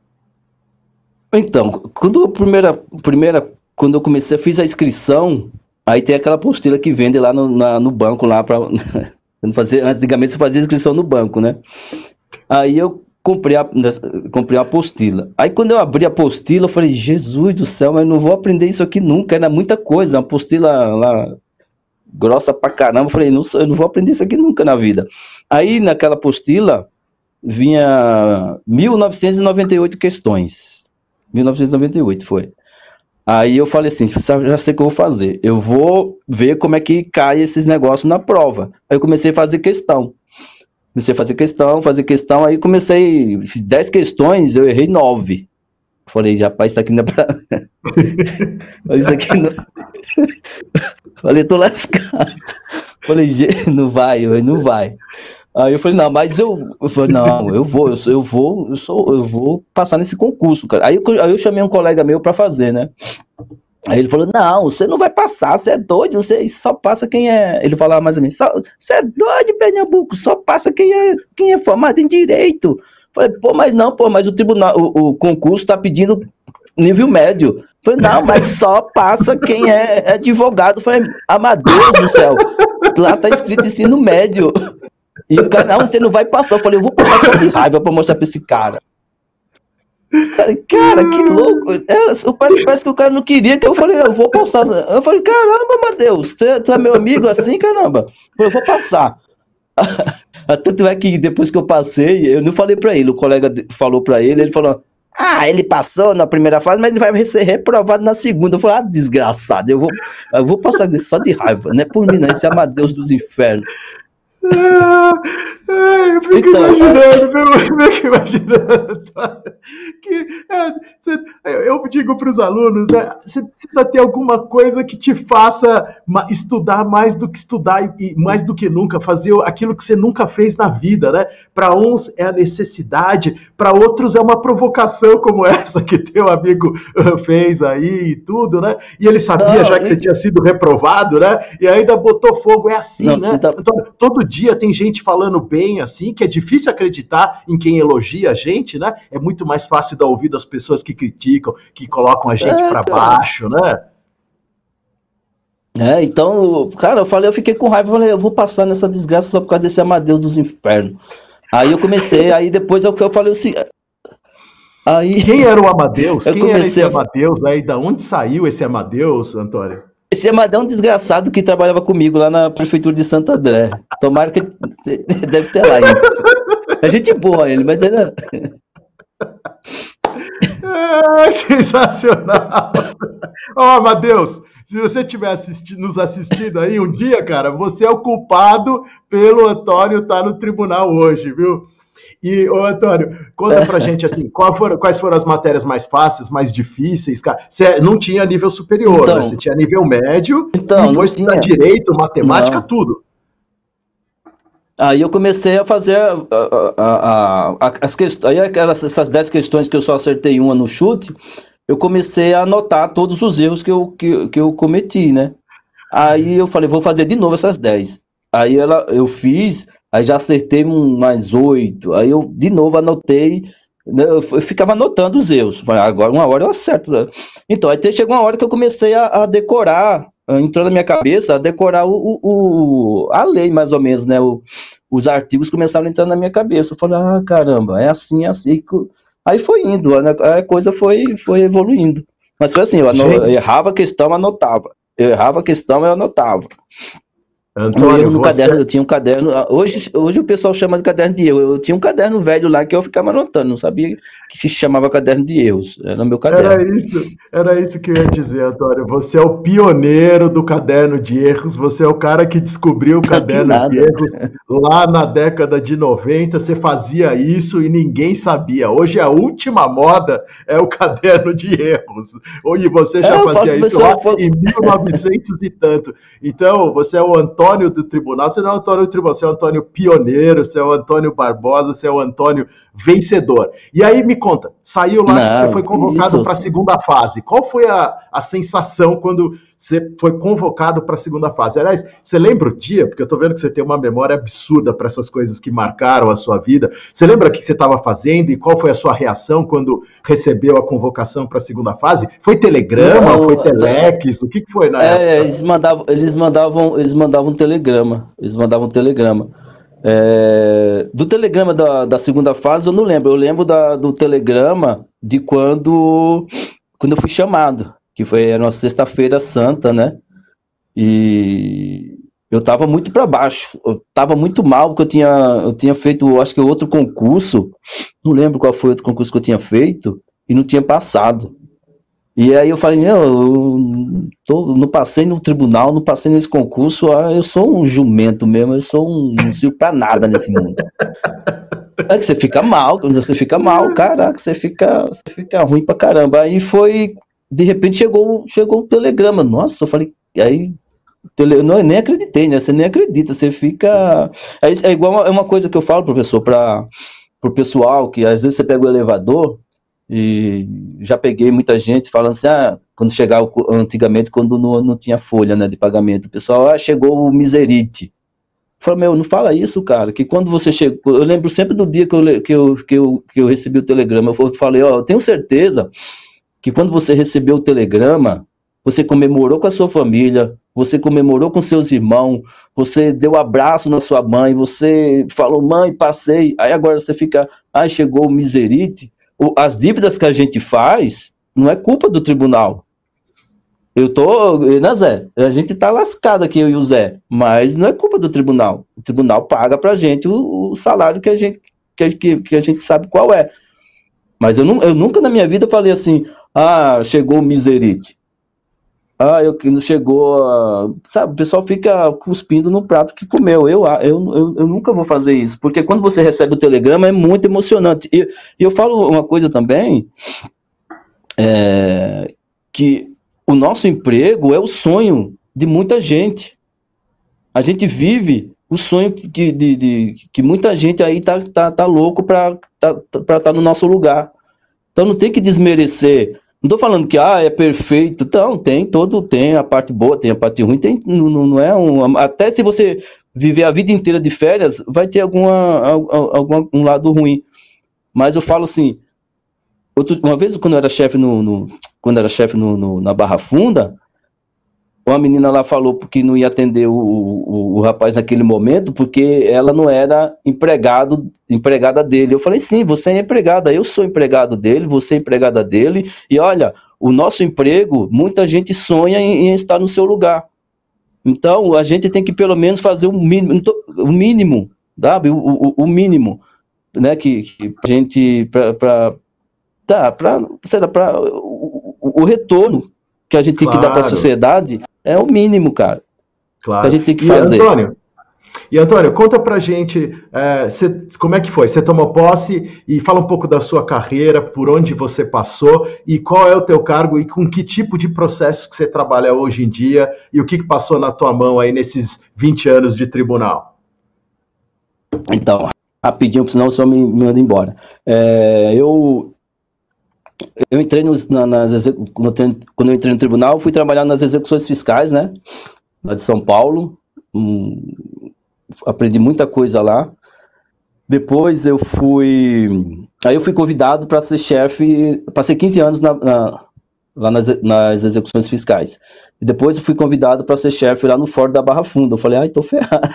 Então, quando a primeira, primeira, quando eu comecei, fiz a inscrição, aí tem aquela apostila que vende lá no, na, no banco lá para antigamente você fazia inscrição no banco, né? Aí eu comprei a, comprei a apostila. Aí quando eu abri a apostila, eu falei, Jesus do céu, mas eu não vou aprender isso aqui nunca, era muita coisa, uma apostila lá grossa pra caramba. Eu falei, não, eu não vou aprender isso aqui nunca na vida. Aí naquela apostila vinha mil novecentos e noventa e oito questões. mil novecentos e noventa e oito foi. Aí eu falei assim, já sei o que eu vou fazer. Eu vou ver como é que cai esses negócios na prova. Aí eu comecei a fazer questão. Comecei a fazer questão, fazer questão, aí comecei, fiz dez questões, eu errei nove. Falei, rapaz, isso aqui não é pra... isso aqui não... Falei, tô lascado. Falei, não vai, não vai. Aí eu falei, não, mas eu, eu falei, não, eu vou, eu, eu vou, eu sou, eu vou passar nesse concurso, cara. Aí eu, aí eu chamei um colega meu para fazer, né? Aí ele falou, não, você não vai passar, você é doido, você só passa quem é... Ele falava mais ou menos, você é doido, Pernambuco, só passa quem é, quem é formado em Direito. Falei, pô, mas não, pô, mas o tribunal, o, o concurso tá pedindo nível médio. Falei, não, mas só passa quem é advogado. Falei, Amadeus do céu, lá tá escrito ensino médio. E o cara, não, você não vai passar. Eu falei, eu vou passar só de raiva pra mostrar pra esse cara. Falei, cara, que louco. É, parece, parece que o cara não queria, que eu falei, eu vou passar. Eu falei, caramba, Amadeus, você, você é meu amigo assim, caramba. Eu falei, eu vou passar. Tanto é que depois que eu passei, eu não falei pra ele, o colega falou pra ele, ele falou, ah, ele passou na primeira fase, mas ele vai ser reprovado na segunda. Eu falei, ah, desgraçado, eu vou, eu vou passar só de raiva, não é por mim não, esse é Amadeus dos infernos.
É, eu fico então, imaginando, eu fico imaginando que, é, cê, eu digo para os alunos, né, você precisa ter alguma coisa que te faça estudar mais do que estudar e mais do que nunca, fazer aquilo que você nunca fez na vida, né? Para uns é a necessidade, para outros é uma provocação como essa que teu amigo fez aí e tudo, né? E ele sabia não, já que você tinha sido reprovado, né? E ainda botou fogo, é assim, não, né? Tá... Todo, todo dia tem gente falando bem assim, que é difícil acreditar em quem elogia a gente, né? É muito mais fácil dar ouvido às pessoas que criticam, que colocam a gente é, para baixo, né?
É, então, cara, eu falei, eu fiquei com raiva, eu falei, eu vou passar nessa desgraça só por causa desse Amadeus dos infernos. Aí eu comecei, aí depois eu, eu falei assim...
Aí... Quem era o Amadeus? Quem era esse Amadeus aí? Da onde saiu esse Amadeus, Antônio?
Esse Amadeu é um desgraçado que trabalhava comigo lá na prefeitura de Santo André. Tomara que deve ter lá ainda. É gente boa ele, mas era...
É sensacional. Ó, oh, Amadeus, se você estiver assisti- nos assistindo aí um dia, cara, você é o culpado pelo Antônio estar no tribunal hoje, viu? E, ô Antônio, conta pra gente assim, qual foram- quais foram as matérias mais fáceis, mais difíceis, cara? Você não tinha nível superior,
Então,
né? Você tinha nível médio
então,
e
não
foi estudar
tinha.
direito, matemática,
Não.
tudo.
Aí eu comecei a fazer a, a- a- a- as questões, aí aquelas, essas dez questões que eu só acertei uma no chute, eu comecei a anotar todos os erros que eu, que, que eu cometi, né? Aí eu falei, vou fazer de novo essas dez. Aí ela, eu fiz, aí já acertei um, mais oito. Aí eu de novo anotei, né, eu, f- eu ficava anotando os erros. Falei, "Ah, agora uma hora eu acerto, né?" Então, aí até chegou uma hora que eu comecei a, a decorar, ah, entrou na minha cabeça, a decorar o, o- o- a lei, mais ou menos, né? O- os artigos começaram a entrar na minha cabeça. Eu falei, ah, caramba, é assim, é assim. que- Aí foi indo, né, a coisa foi, foi evoluindo. Mas foi assim, eu, ano- eu
Gente,
errava a questão, eu anotava. Eu errava a questão, eu anotava. Um erro
Antônio,
no
você
caderno, eu tinha um caderno. ah, Hoje, hoje o pessoal chama de caderno de erro. Eu tinha um caderno velho lá que eu ficava anotando, não sabia que se chamava caderno de erros. Era o meu
Era
caderno.
isso, era isso que eu ia dizer, Antônio. Você é o pioneiro do caderno de erros, você é o cara que descobriu o
Que
caderno de
nada.
erros lá na década de noventa. Você fazia isso e ninguém sabia. Hoje a última moda é o caderno de erros. E você
É,
já
eu falo
fazia
pro
isso lá
pessoal, falo-
em mil e novecentos e tanto. Então, você é o Antônio do tribunal, você não é o Antônio do tribunal, você é o Antônio pioneiro, você é o Antônio Barbosa, você é o Antônio vencedor. E aí me conta, saiu lá, você foi
não, que
convocado
isso.
para a segunda fase. Qual foi a, a sensação quando você foi convocado para a segunda fase? Aliás, você lembra o dia? Porque eu estou vendo que você tem uma memória absurda para essas coisas que marcaram a sua vida. Você lembra o que você estava fazendo e qual foi a sua reação quando recebeu a convocação para a segunda fase? Foi telegrama? Foi
Não,
telex? O que que foi na
é,
época?
eles mandavam, eles mandavam, eles mandavam um telegrama. Eles mandavam um telegrama. É, do telegrama da, da segunda fase eu não lembro. Eu lembro da, do telegrama de quando, quando eu fui chamado, que foi era uma sexta-feira santa, né? E eu tava muito para baixo. Eu tava muito mal porque eu tinha, eu tinha feito, acho que outro concurso. Não lembro qual foi o outro concurso que eu tinha feito e não tinha passado. E aí eu falei, meu, eu tô, não passei no tribunal, não passei nesse concurso, ah, eu sou um jumento mesmo, eu sou um, não sirvo pra nada nesse mundo. É que você fica mal, quando você fica mal, caraca, você fica, você fica ruim pra caramba. Aí foi, de repente chegou, chegou o telegrama, nossa, eu falei, aí, tele, não, eu nem acreditei, né, você nem acredita, você fica, é, é igual, uma, é uma coisa que eu falo, professor, para pro pessoal, que às vezes você pega o elevador, e já peguei muita gente falando assim, ah, quando chegava antigamente, quando não, não tinha folha, né, de pagamento, o pessoal, ah, chegou o miserite. Eu falei, meu, não fala isso, cara, que quando você chegou, eu lembro sempre do dia que eu, que eu, que eu, que eu recebi o telegrama, eu falei, ó, eu tenho certeza que quando você recebeu o telegrama, você comemorou com a sua família, você comemorou com seus irmãos, você deu abraço na sua mãe, você falou, mãe, passei, aí agora você fica, ah, chegou o miserite. As dívidas que a gente faz não é culpa do tribunal. Eu tô, né, Zé? A gente tá lascado aqui, eu e o Zé, mas não é culpa do tribunal. O tribunal paga pra gente o, o salário que a gente, que, que, que a gente sabe qual é. Mas eu, não, eu nunca na minha vida falei assim, ah, chegou o miserite. Ah, eu que não chegou, a... sabe, o pessoal fica cuspindo no prato que comeu. Eu, eu, eu, eu nunca vou fazer isso, porque quando você recebe o telegrama é muito emocionante. E, e eu falo uma coisa também, é, que o nosso emprego é o sonho de muita gente. A gente vive o sonho que, de, de, que muita gente aí tá, tá, tá louco para tá, tá, tá no nosso lugar. Então não tem que desmerecer. Não estou falando que ah, é perfeito. Então, tem todo, tem a parte boa, tem a parte ruim, tem, não, não é um. Até se você viver a vida inteira de férias, vai ter alguma, algum um lado ruim. Mas eu falo assim, outro, uma vez quando eu era chefe no, no, quando era chefe no, no, na Barra Funda, uma menina lá falou que não ia atender o, o, o rapaz naquele momento porque ela não era empregado, empregada dele. Eu falei, sim, você é empregada, eu sou empregado dele, você é empregada dele, e olha, o nosso emprego, muita gente sonha em, em estar no seu lugar. Então, a gente tem que pelo menos fazer o mínimo, o mínimo, sabe? O, o, o mínimo, né? Que, que a gente, para tá, para o, o retorno que a gente tem
Claro.
que dar para a sociedade é o mínimo, cara.
Claro.
Que a gente tem que
e
fazer.
Antônio, e Antônio, conta pra gente é, cê, como é que foi? Você tomou posse e fala um pouco da sua carreira, por onde você passou e qual é o teu cargo e com que tipo de processo que você trabalha hoje em dia e o que, que passou na tua mão aí nesses vinte anos de tribunal.
Então, rapidinho, senão o senhor me, me manda embora. É, eu, eu entrei nos, na, nas quando eu entrei no tribunal, fui trabalhar nas execuções fiscais, né? Lá de São Paulo. Hum, aprendi muita coisa lá. Depois eu fui... Aí eu fui convidado para ser chefe... Passei quinze anos na, na, lá nas, nas execuções fiscais. E depois eu fui convidado para ser chefe lá no Fórum da Barra Funda. Eu falei, ai, tô ferrado.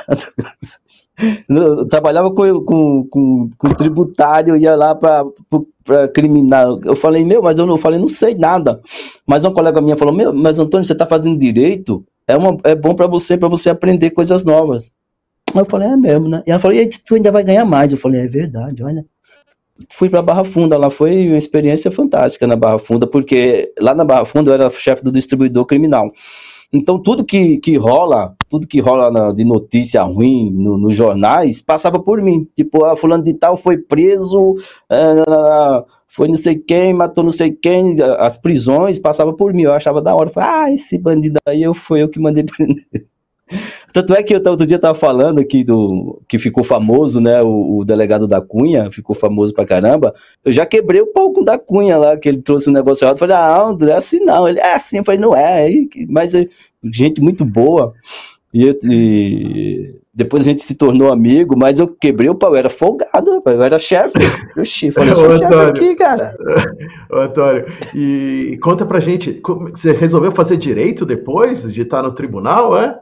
Eu trabalhava com, com, com, com tributário, ia lá para criminal. Eu falei, meu, mas eu não eu falei, não sei nada. Mas uma colega minha falou, meu, mas Antônio, você tá fazendo direito? É, uma, é bom para você, para você aprender coisas novas. Aí eu falei, é mesmo, né? E ela falou, e aí, tu ainda vai ganhar mais. Eu falei, é verdade, olha. Fui para Barra Funda, lá foi uma experiência fantástica na Barra Funda, porque lá na Barra Funda eu era chefe do distribuidor criminal. Então tudo que, que rola, tudo que rola na, de notícia ruim no, nos jornais, passava por mim. Tipo, ah, fulano de tal foi preso, ah, foi não sei quem, matou não sei quem, as prisões passavam por mim. Eu achava da hora, eu falei, ah, esse bandido aí eu, foi eu que mandei prender. Tanto é que eu outro dia estava falando aqui do que ficou famoso, né? O, o delegado da Cunha ficou famoso pra caramba. Eu já quebrei o pau com o da Cunha lá, que ele trouxe um negócio errado. Eu falei, ah, não é assim não. Ele é assim. Eu falei, não é. Mas é gente muito boa. E, e depois a gente se tornou amigo, mas eu quebrei o pau. Eu era folgado, eu era chefe. Oxi, falei, sou chefe aqui, cara.
Ô, Antônio, e conta pra gente, você resolveu fazer direito depois de estar no tribunal, é?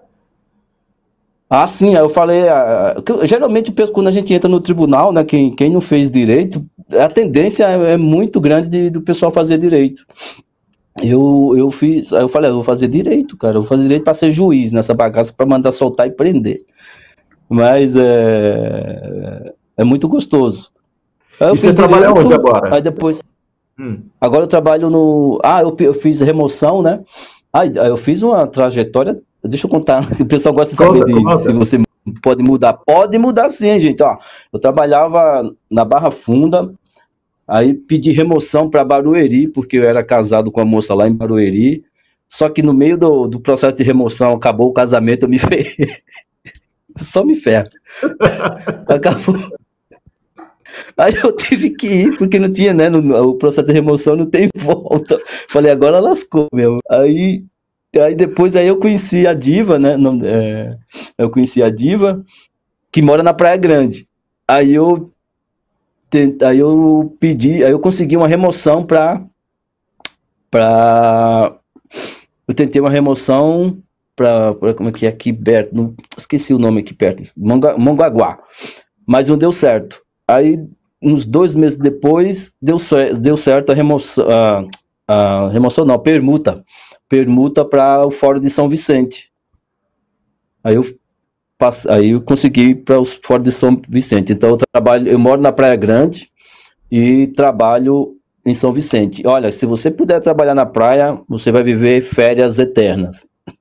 Ah, sim, aí eu falei, ah, geralmente quando a gente entra no tribunal, né, quem, quem não fez direito, a tendência é, é muito grande de, do pessoal fazer direito. Eu, eu fiz, aí eu falei, eu vou fazer direito, cara, eu vou fazer direito para ser juiz nessa bagaça, para mandar soltar e prender. Mas é, é muito gostoso. Aí eu
e
fiz
você trabalha onde agora?
Aí depois,
hum.
agora eu trabalho no, ah, eu, eu fiz remoção, né, aí eu fiz uma trajetória. Deixa eu contar, o pessoal gosta de saber de, se você pode mudar. Pode mudar sim, gente. Ó, eu trabalhava na Barra Funda, aí pedi remoção para Barueri, porque eu era casado com a moça lá em Barueri, só que no meio do, do processo de remoção acabou o casamento, eu me ferrei. Só me ferro. Acabou. Aí eu tive que ir, porque não tinha, né, no, o processo de remoção não tem volta. Falei, agora lascou, meu. Aí... Aí depois aí eu conheci a Diva, né? Não, é, eu conheci a Diva, que mora na Praia Grande. Aí eu, tent, aí eu pedi, aí eu consegui uma remoção para. Pra, eu tentei uma remoção para. Como é que é aqui perto? Não, esqueci o nome aqui perto. Mongaguá. Mas não deu certo. Aí, uns dois meses depois, deu, deu certo a remoção. A, a remoção não, a permuta. permuta para o Fórum de São Vicente. Aí eu, passe, aí eu consegui ir para os Fórum de São Vicente. Então eu trabalho, eu moro na Praia Grande e trabalho em São Vicente. Olha, se você puder trabalhar na praia, você vai viver férias eternas.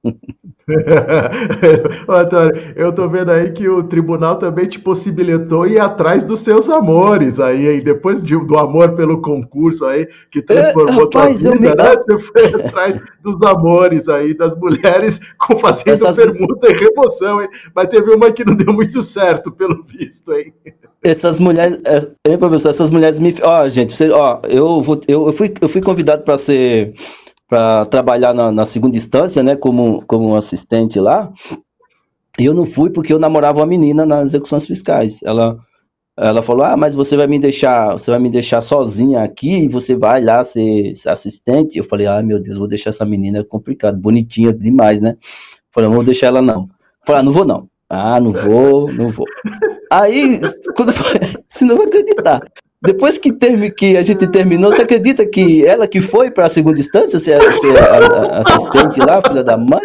Antônio, eu tô vendo aí que o tribunal também te possibilitou ir atrás dos seus amores aí, aí depois de, do amor pelo concurso aí, que transformou é, rapaz, tua vida, me... né? Você foi atrás dos amores aí, das mulheres com fazendo Essas... permuta e remoção, hein? Mas teve uma que não deu muito certo, pelo visto, hein?
Essas mulheres, hein, professor, essas mulheres me... Ó, gente, você, ó, eu, vou, eu, eu, fui, eu fui convidado para ser... para trabalhar na, na segunda instância, né, como, como assistente lá, e eu não fui porque eu namorava uma menina nas execuções fiscais. Ela, ela falou, ah, mas você vai me deixar, você vai me deixar sozinha aqui e você vai lá ser, ser assistente? Eu falei, ah, meu Deus, vou deixar essa menina, é complicado, bonitinha demais, né? Eu falei, não vou deixar ela não. Eu falei, ah, não vou não. Ah, não vou, não vou. Aí, quando foi, você não vai acreditar. depois que, termi, que a gente terminou, você acredita que ela que foi para a segunda instância, ser, ser a, a assistente lá, filha da mãe?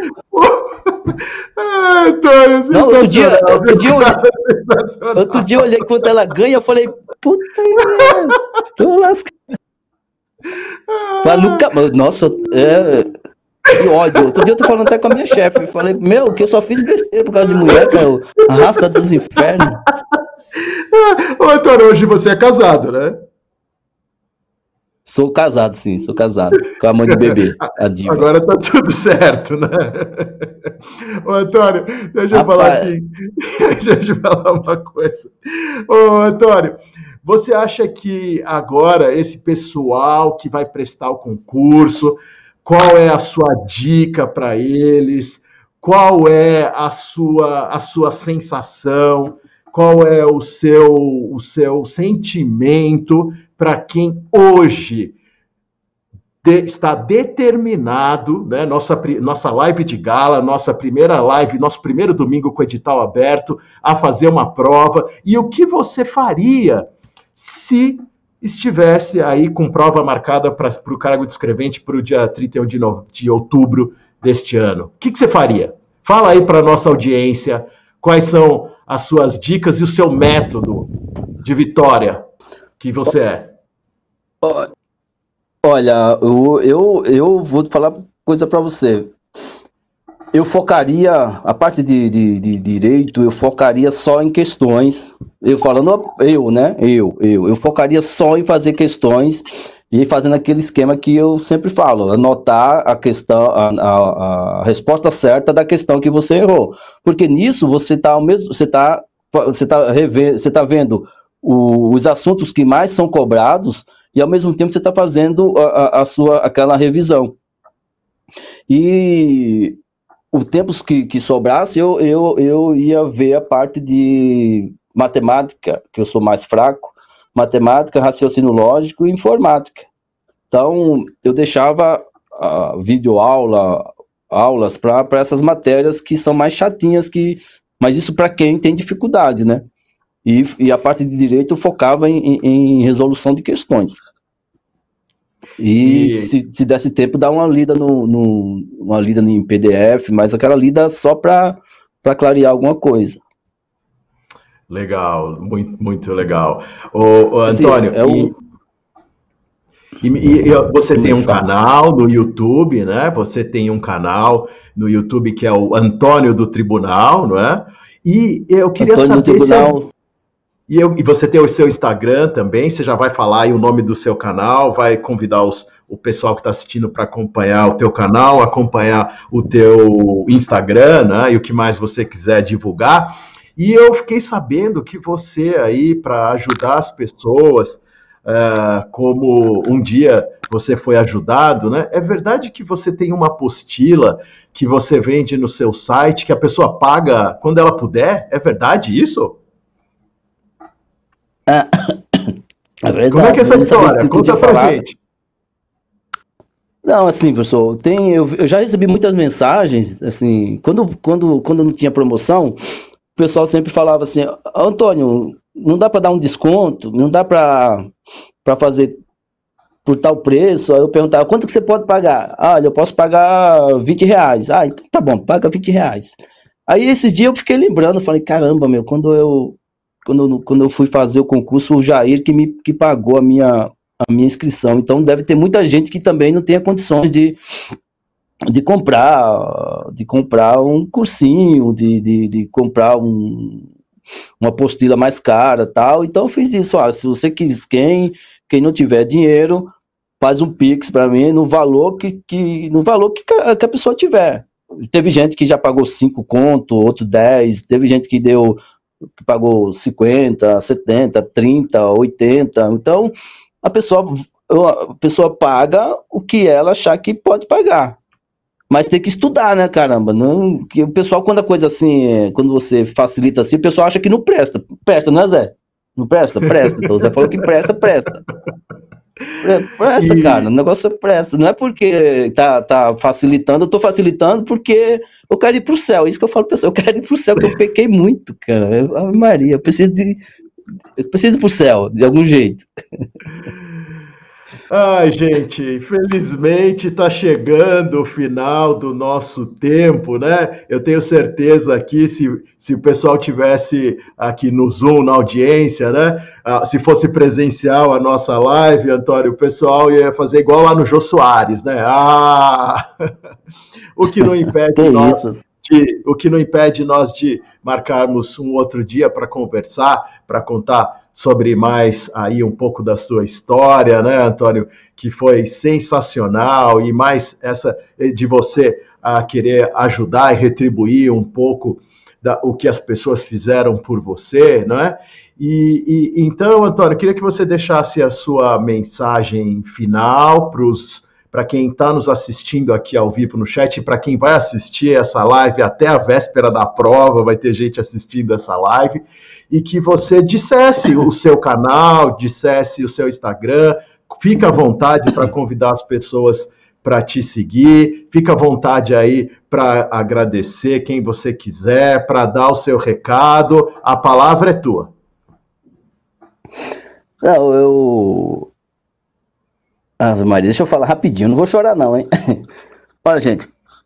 Ah, Antônio,
não, outro dia, outro dia, eu olhei, outro dia eu olhei quanto ela ganha, eu falei, puta, tô lascado. Mas nunca, nossa, é, que ódio. Outro dia eu tô falando até com a minha chefe, eu falei, meu, que eu só fiz besteira por causa de mulher, cara, a raça dos infernos.
Ô, Antônio, hoje você é casado, né?
Sou casado, sim, sou casado. Com a mãe do bebê, a diva.
Agora tá tudo certo, né? Ô, Antônio, deixa eu Rapaz... falar assim. Deixa eu falar uma coisa. Ô, Antônio, você acha que agora esse pessoal que vai prestar o concurso, qual é a sua dica para eles? Qual é a sua, a sua sensação? Qual é o seu, o seu sentimento para quem hoje de, está determinado, né, nossa, nossa live de gala, nossa primeira live, nosso primeiro domingo com o edital aberto, a fazer uma prova, e o que você faria se estivesse aí com prova marcada para o cargo de escrevente para o dia trinta e um de, no, de outubro deste ano? O que, que você faria? Fala aí para a nossa audiência quais são as suas dicas e o seu método de vitória que você é.
Olha, eu, eu, eu vou falar coisa para você. Eu focaria, a parte de, de, de direito, eu focaria só em questões, eu falando, eu, né, eu, eu, eu focaria só em fazer questões e fazendo aquele esquema que eu sempre falo, anotar a questão, a, a, a resposta certa da questão que você errou, porque nisso você está ao mesmo, você está, você está revendo, você está vendo o, os assuntos que mais são cobrados e ao mesmo tempo você está fazendo a, a, a sua, aquela revisão. E o tempo que, que sobrasse, eu, eu, eu ia ver a parte de matemática, que eu sou mais fraco, matemática, raciocínio lógico e informática. Então, eu deixava uh, videoaula, aulas para essas matérias que são mais chatinhas, que, mas isso para quem tem dificuldade, né? E, e a parte de direito eu focava em, em resolução de questões. E, e... Se, se desse tempo, dar uma lida no, no uma lida em P D F, mas aquela lida só para clarear alguma coisa.
Legal, muito, muito legal. Ô, ô Antônio,
Sim, é
e, e, e, e você tem um canal no YouTube, né? Você tem um canal no YouTube que é o Antônio do Tribunal, não é? E eu queria
Antônio
saber
do Tribunal.
se... E, eu, e você tem o seu Instagram também, você já vai falar aí o nome do seu canal, vai convidar os, o pessoal que está assistindo para acompanhar o teu canal, acompanhar o teu Instagram, né? E o que mais você quiser divulgar. E eu fiquei sabendo que você aí, para ajudar as pessoas, uh, como um dia você foi ajudado, né? É verdade que você tem uma apostila que você vende no seu site, que a pessoa paga quando ela puder? É verdade isso?
É, é verdade.
Como é que é essa história? Conta pra falar. gente.
Não, assim, professor, tem, eu, eu já recebi muitas mensagens, assim, quando, quando, quando não tinha promoção, o pessoal sempre falava assim, Antônio, não dá para dar um desconto, não dá para fazer por tal preço. Aí eu perguntava, quanto que você pode pagar? Ah, eu posso pagar vinte reais. Ah, então tá bom, paga vinte reais. Aí esses dias eu fiquei lembrando, falei, caramba, meu, quando eu, quando, eu, quando eu fui fazer o concurso, o Jair que me que pagou a minha, a minha inscrição. Então deve ter muita gente que também não tenha condições de... de comprar, de comprar um cursinho, de, de, de comprar um, uma apostila mais cara, tal. Então eu fiz isso. Ah, se você quis, quem, quem não tiver dinheiro, faz um Pix para mim no valor que, que no valor que, que a pessoa tiver. Teve gente que já pagou cinco conto, outro dez. Teve gente que deu, que pagou cinquenta, setenta, trinta, oitenta. Então a pessoa, a pessoa paga o que ela achar que pode pagar. Mas tem que estudar, né, caramba? Não, que o pessoal, quando a coisa assim, quando você facilita assim, o pessoal acha que não presta. Presta, não é, Zé? Não presta? Presta. Então o Zé falou que presta, presta. Presta, e... cara, o negócio presta. Não é porque tá, tá facilitando, eu tô facilitando porque eu quero ir pro céu. Isso que eu falo pro pessoal, eu quero ir pro céu, porque eu pequei muito, cara. Ave Maria, eu preciso de... Eu preciso ir pro céu, de algum jeito.
Ai, gente, infelizmente está chegando o final do nosso tempo, né? Eu tenho certeza aqui, se, se o pessoal tivesse aqui no Zoom, na audiência, né? Ah, se fosse presencial a nossa live, Antônio, o pessoal ia fazer igual lá no Jô Soares, né? Ah! O que não impede
que
nós
isso?
de, o que não impede nós de marcarmos um outro dia para conversar, para contar sobre mais aí um pouco da sua história, né, Antônio, que foi sensacional, e mais essa de você a querer ajudar e retribuir um pouco da, o que as pessoas fizeram por você, não é? E, e então, Antônio, queria que você deixasse a sua mensagem final para os para quem está nos assistindo aqui ao vivo no chat, e para quem vai assistir essa live até a véspera da prova, vai ter gente assistindo essa live, e que você dissesse o seu canal, dissesse o seu Instagram, fica à vontade para convidar as pessoas para te seguir, fica à vontade aí para agradecer quem você quiser, para dar o seu recado, a palavra é tua.
Não, eu... Ah, Maria, deixa eu falar rapidinho, não vou chorar não, hein? Olha, gente,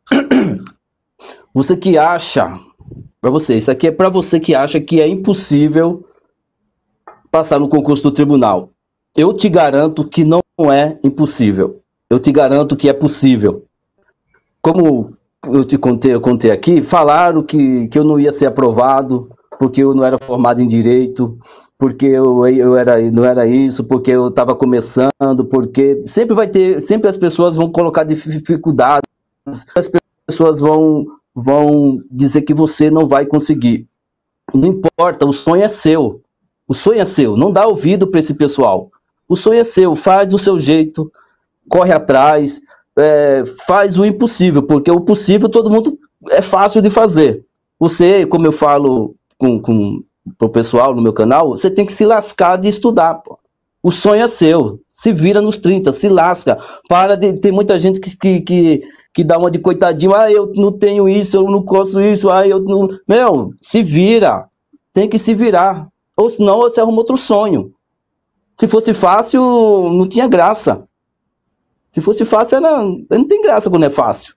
você que acha, para você, isso aqui é para você que acha que é impossível passar no concurso do tribunal. Eu te garanto que não é impossível. Eu te garanto que é possível. Como eu te contei, eu contei aqui, falaram que, que eu não ia ser aprovado porque eu não era formado em direito, porque eu, eu era, não era isso, porque eu estava começando, porque sempre vai ter, sempre as pessoas vão colocar dificuldades, as pessoas vão, vão dizer que você não vai conseguir. Não importa, o sonho é seu. O sonho é seu, não dá ouvido para esse pessoal. O sonho é seu, faz do seu jeito, corre atrás, é, faz o impossível, porque o possível todo mundo é fácil de fazer. Você, como eu falo com, com pro pessoal no meu canal, você tem que se lascar de estudar, pô. O sonho é seu, se vira nos trinta, se lasca, para de, tem muita gente que, que, que, que dá uma de coitadinho, ah, eu não tenho isso, eu não posso isso, ah, eu não... Meu, se vira, tem que se virar, ou senão você arruma outro sonho. Se fosse fácil, não tinha graça. Se fosse fácil, era... não tem graça quando é fácil.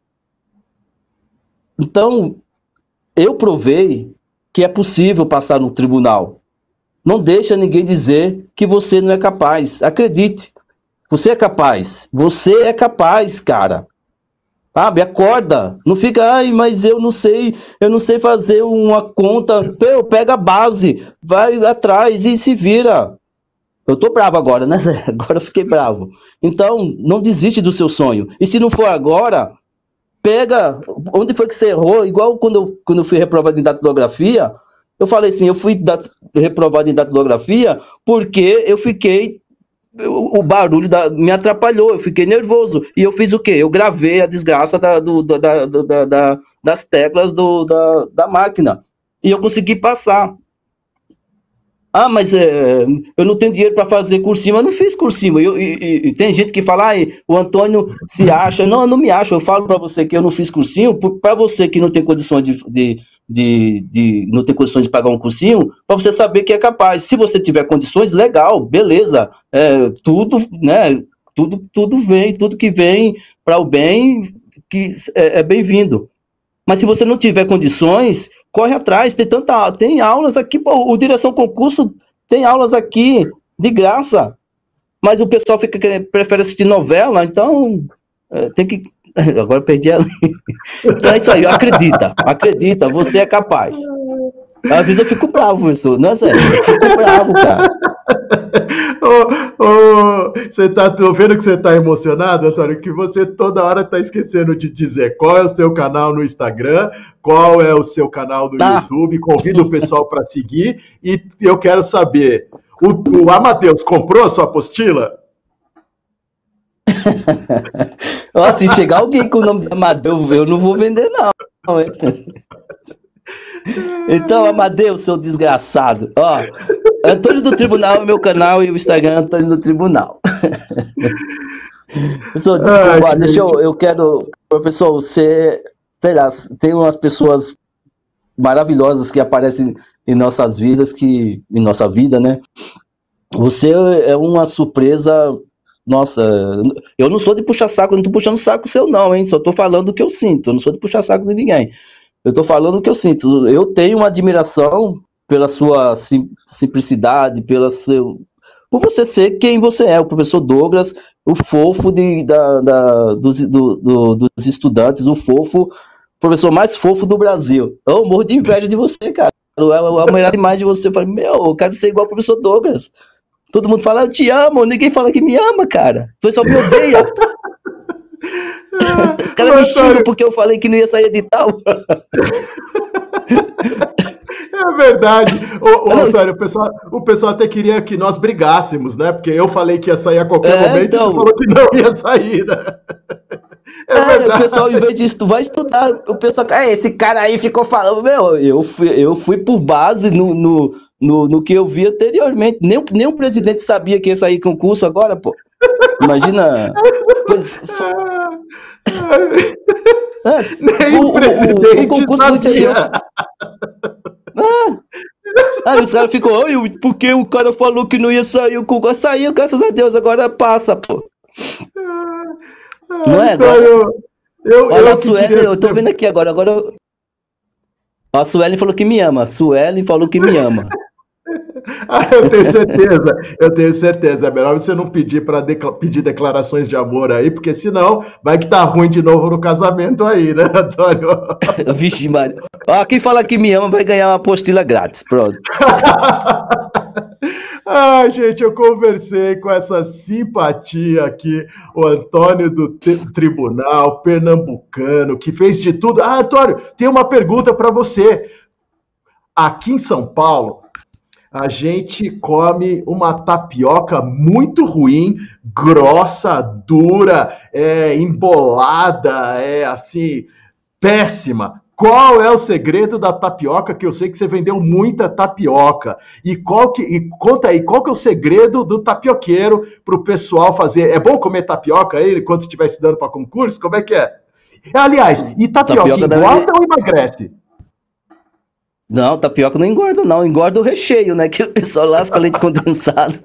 Então, eu provei que é possível passar no tribunal. Não deixa ninguém dizer que você não é capaz. Acredite, você é capaz. Você é capaz, cara. Sabe, acorda. Não fica, ai, mas eu não sei, eu não sei fazer uma conta. Pô, pega a base, vai atrás e se vira. Eu tô bravo agora, né? Agora eu fiquei bravo. Então, não desiste do seu sonho. E se não for agora, pega onde foi que você errou. Igual quando eu, quando eu fui reprovado em datilografia, eu falei assim, eu fui dat reprovado em datilografia porque eu fiquei, o, o barulho da, me atrapalhou, eu fiquei nervoso. E eu fiz o quê? Eu gravei a desgraça da, do, da, da, da, das teclas do, da, da máquina. E eu consegui passar. Ah, mas é, eu não tenho dinheiro para fazer cursinho. Eu não fiz cursinho. Eu, e, e, e tem gente que fala, ah, o Antônio se acha. Não, eu não me acho. Eu falo para você que eu não fiz cursinho, para você que não tem condições de, de, de, de não tem condições de pagar um cursinho, para você saber que é capaz. Se você tiver condições, legal, beleza. É, tudo, né? Tudo, tudo vem, tudo que vem para o bem, que é, é bem-vindo. Mas se você não tiver condições, corre atrás, tem tanta, tem aulas aqui, pô, o Direção Concurso tem aulas aqui, de graça, mas o pessoal fica, prefere assistir novela, então é, tem que, agora perdi a linha. Então é isso aí, acredita, acredita, você é capaz. Às vezes eu fico bravo, isso, não é sério, eu fico bravo, cara.
Oh, oh, você tá, tô vendo que você tá emocionado, Antônio, que você toda hora tá esquecendo de dizer qual é o seu canal no Instagram, qual é o seu canal no ah. YouTube, convido o pessoal para seguir, e eu quero saber, o, o Amadeus comprou a sua apostila?
Ó, se chegar alguém com o nome de Amadeus, eu não vou vender não. Então, Amadeus, seu desgraçado, ó, Antônio do Tribunal é meu canal e o Instagram é Antônio do Tribunal. Professor, desculpa, Ai, deixa eu, eu quero, professor, você, sei lá, tem umas pessoas maravilhosas que aparecem em nossas vidas, que, em nossa vida, né? Você é uma surpresa, nossa, eu não sou de puxar saco, eu não tô puxando saco seu não, hein? Só tô falando o que eu sinto, eu não sou de puxar saco de ninguém. Eu tô falando o que eu sinto. Eu tenho uma admiração pela sua sim, simplicidade, pela seu, por você ser quem você é, o professor Douglas, o fofo de, da, da, dos, do, do, dos estudantes, o fofo, professor mais fofo do Brasil. Eu morro de inveja de você, cara. Eu, eu admiro demais de você. Eu falei, meu, eu quero ser igual ao professor Douglas. Todo mundo fala, eu te amo, ninguém fala que me ama, cara. Você só me odeia. Os caras me xingam porque eu falei que não ia sair edital.
É verdade. Ô, ô, Antônio, o pessoal, o pessoal até queria que nós brigássemos, né? Porque eu falei que ia sair a qualquer é, momento então... e você falou que não ia sair, né?
É, é verdade. O pessoal, em vez disso, tu vai estudar. O pessoal, ah, esse cara aí ficou falando, meu, eu fui, eu fui por base no, no, no, no que eu vi anteriormente. Nem, nem o presidente sabia que ia sair concurso agora, pô. Imagina. Pois...
Ah, nem o, o presidente o, o concurso sabia. Do interior.
Ah, ah, os caras ficam, porque o cara falou que não ia sair o concurso. Saiu, graças a Deus, agora passa, pô.
Ah,
não é?
Então
agora...
eu, eu,
Olha
eu,
a Suelen, queria... eu tô vendo aqui agora. Agora eu... A Suelen falou que me ama. A Suelen falou que me ama.
Ah, eu tenho certeza, eu tenho certeza. É melhor você não pedir para decla- pedir declarações de amor aí, porque senão vai que tá ruim de novo no casamento aí, né, Antônio?
Vixe, Maria. Ah, quem fala que me ama vai ganhar uma apostila grátis. Pronto.
Ah, gente, eu conversei com essa simpatia aqui, o Antônio do t- Tribunal, pernambucano, que fez de tudo. Ah, Antônio, tem uma pergunta para você. Aqui em São Paulo, a gente come uma tapioca muito ruim, grossa, dura, é, embolada, é assim, péssima. Qual é o segredo da tapioca? Que eu sei que você vendeu muita tapioca. E, qual que, e conta aí, qual que é o segredo do tapioqueiro para o pessoal fazer? É bom comer tapioca aí quando estiver estudando para concurso? Como é que é? Aliás, e tapioca, tapioca engorda deve... ou emagrece?
Não, tapioca não engorda, não. Engorda o recheio, né? Que o pessoal lasca leite condensado.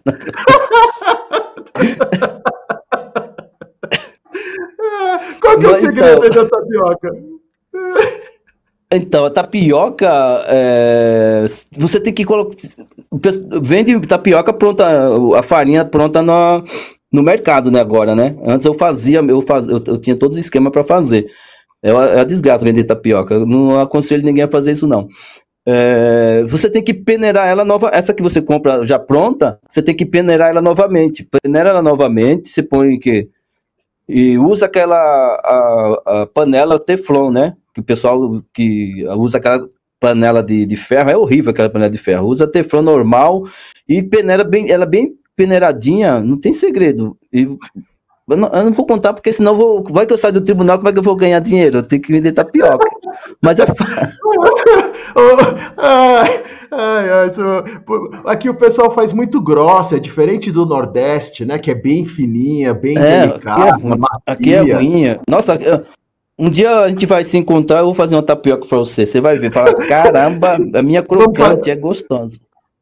Qual que é o segredo então... da tapioca?
Então, a tapioca, é... você tem que colocar... Vende tapioca pronta, a farinha pronta no, no mercado, né, agora, né? Antes eu fazia, eu, faz... eu, eu tinha todos os esquemas para fazer. É uma, é uma desgraça vender tapioca. Eu não aconselho ninguém a fazer isso, não. É, você tem que peneirar ela nova. Essa que você compra já pronta, você tem que peneirar ela novamente. Peneira ela novamente, você põe que e usa aquela a, a panela Teflon, né? Que o pessoal que usa aquela panela de, de ferro, é horrível aquela panela de ferro. Usa Teflon normal e peneira bem, ela bem peneiradinha, não tem segredo. E eu não, eu não vou contar, porque senão vou, vai que eu saio do tribunal, como é que eu vou ganhar dinheiro? Eu tenho que vender tapioca. Mas é
ai, ai, ai, isso... Aqui o pessoal faz muito grossa, é diferente do Nordeste, né? Que é bem fininha, bem é, delicada,
aqui é, ruim, aqui é ruim. Nossa, um dia a gente vai se encontrar, eu vou fazer uma tapioca pra você. Você vai ver, fala, caramba, a minha crocante é gostosa.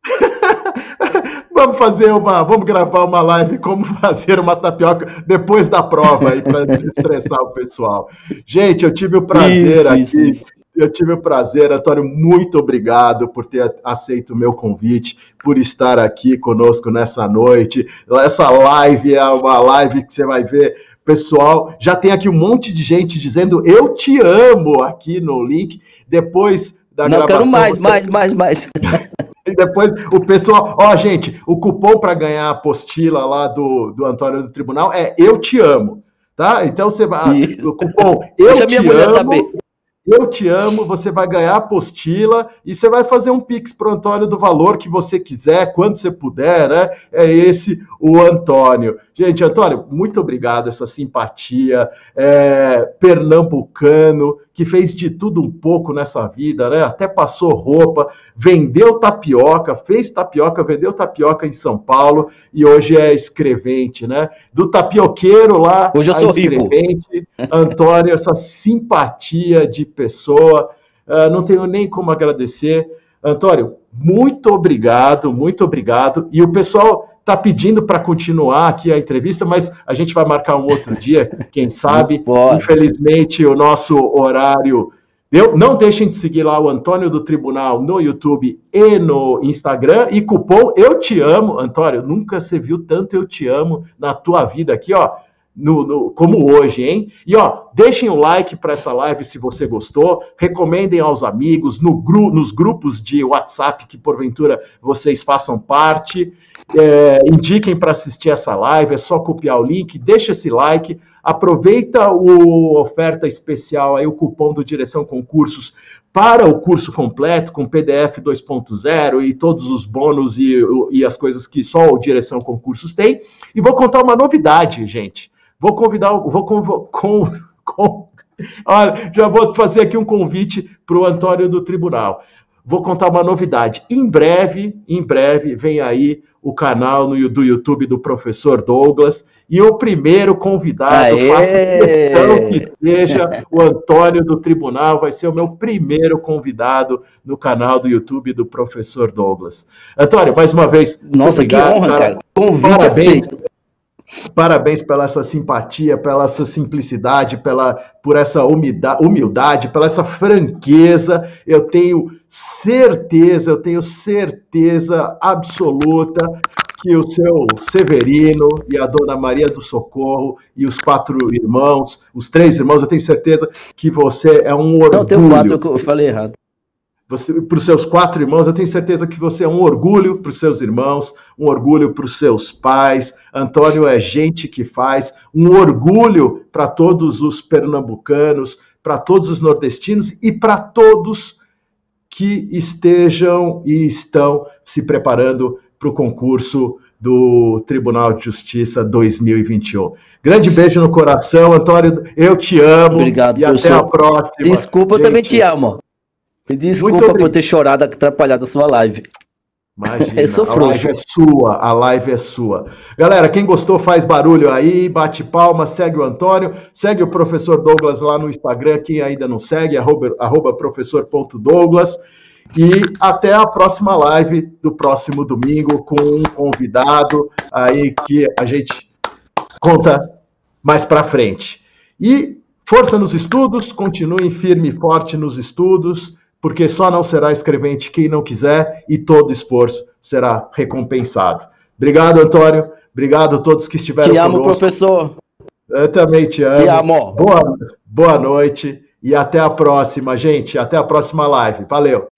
Vamos fazer uma, vamos gravar uma live como fazer uma tapioca depois da prova aí para desestressar o pessoal. Gente, eu tive o prazer isso, aqui, isso, isso. eu tive o prazer, Antônio, muito obrigado por ter aceito o meu convite, por estar aqui conosco nessa noite. Essa live é uma live que você vai ver, pessoal, já tem aqui um monte de gente dizendo eu te amo aqui no link, depois da
Não,
gravação.
Não, quero mais,
você...
mais, mais, mais.
E depois o pessoal, ó, gente, o cupom para ganhar a apostila lá do, do Antônio do Tribunal é Eu Te Amo, tá? Então você vai, isso. O cupom Eu Deixa Te minha Amo, saber. Eu Te Amo, você vai ganhar a apostila e você vai fazer um pix pro Antônio do valor que você quiser, quando você puder, né? É esse o Antônio. Gente, Antônio, muito obrigado, essa simpatia, é, pernambucano, que fez de tudo um pouco nessa vida, né? Até passou roupa, vendeu tapioca, fez tapioca, vendeu tapioca em São Paulo e hoje é escrevente, né? Do tapioqueiro lá,
hoje eu sou
escrevente,
rico.
Antônio, essa simpatia de pessoa. uh, não tenho nem como agradecer. Antônio, muito obrigado, muito obrigado. E o pessoal está pedindo para continuar aqui a entrevista, mas a gente vai marcar um outro dia, quem sabe. Infelizmente, o nosso horário deu. Não deixem de seguir lá o Antônio do Tribunal no YouTube e no Instagram. E cupom Eu Te Amo. Antônio, nunca você viu tanto Eu Te Amo na tua vida aqui, ó. No, no, como hoje, hein? E ó, deixem o like para essa live se você gostou, recomendem aos amigos, no gru, nos grupos de WhatsApp que porventura vocês façam parte, é, indiquem para assistir essa live, é só copiar o link, deixa esse like, aproveita o oferta especial, aí o cupom do Direção Concursos para o curso completo, com P D F dois ponto zero e todos os bônus e, e as coisas que só o Direção Concursos tem. E vou contar uma novidade, gente. Vou convidar, vou com, com, com, olha, já vou fazer aqui um convite para o Antônio do Tribunal. Vou contar uma novidade. Em breve, em breve, vem aí o canal no, do YouTube do Professor Douglas e o primeiro convidado,
Aê!
faço questão que seja o Antônio do Tribunal, vai ser o meu primeiro convidado no canal do YouTube do Professor Douglas. Antônio, mais uma vez,
nossa, obrigado, que honra, cara. cara. Convite
Parabéns. Parabéns pela essa simpatia, pela essa simplicidade, pela, por essa humildade, humildade, pela essa franqueza. Eu tenho certeza, eu tenho certeza absoluta que o seu Severino e a dona Maria do Socorro e os quatro irmãos, os três irmãos, eu tenho certeza que você é um orgulho.
Não, tem quatro, eu falei errado.
Para os seus quatro irmãos, eu tenho certeza que você é um orgulho para os seus irmãos, um orgulho para os seus pais. Antônio é gente que faz, um orgulho para todos os pernambucanos, para todos os nordestinos e para todos que estejam e estão se preparando para o concurso do Tribunal de Justiça dois mil e vinte e um. Grande beijo no coração, Antônio, eu te amo.
Obrigado,
e até a próxima.
Desculpa, gente. Eu também te amo. Desculpa por ter chorado, atrapalhado a sua live.
Imagina, a live é sua, a live é sua. Galera, quem gostou faz barulho aí, bate palma, segue o Antônio, segue o professor Douglas lá no Instagram, quem ainda não segue, arroba, arroba professor ponto douglas. E até a próxima live do próximo domingo com um convidado aí que a gente conta mais pra frente. E força nos estudos, continuem firme e forte nos estudos, porque só não será escrevente quem não quiser e todo esforço será recompensado. Obrigado, Antônio. Obrigado a todos que estiveram conosco.
Te amo, professor.
Eu também te amo.
Te amo.
Boa, boa noite e até a próxima, gente. Até a próxima live. Valeu.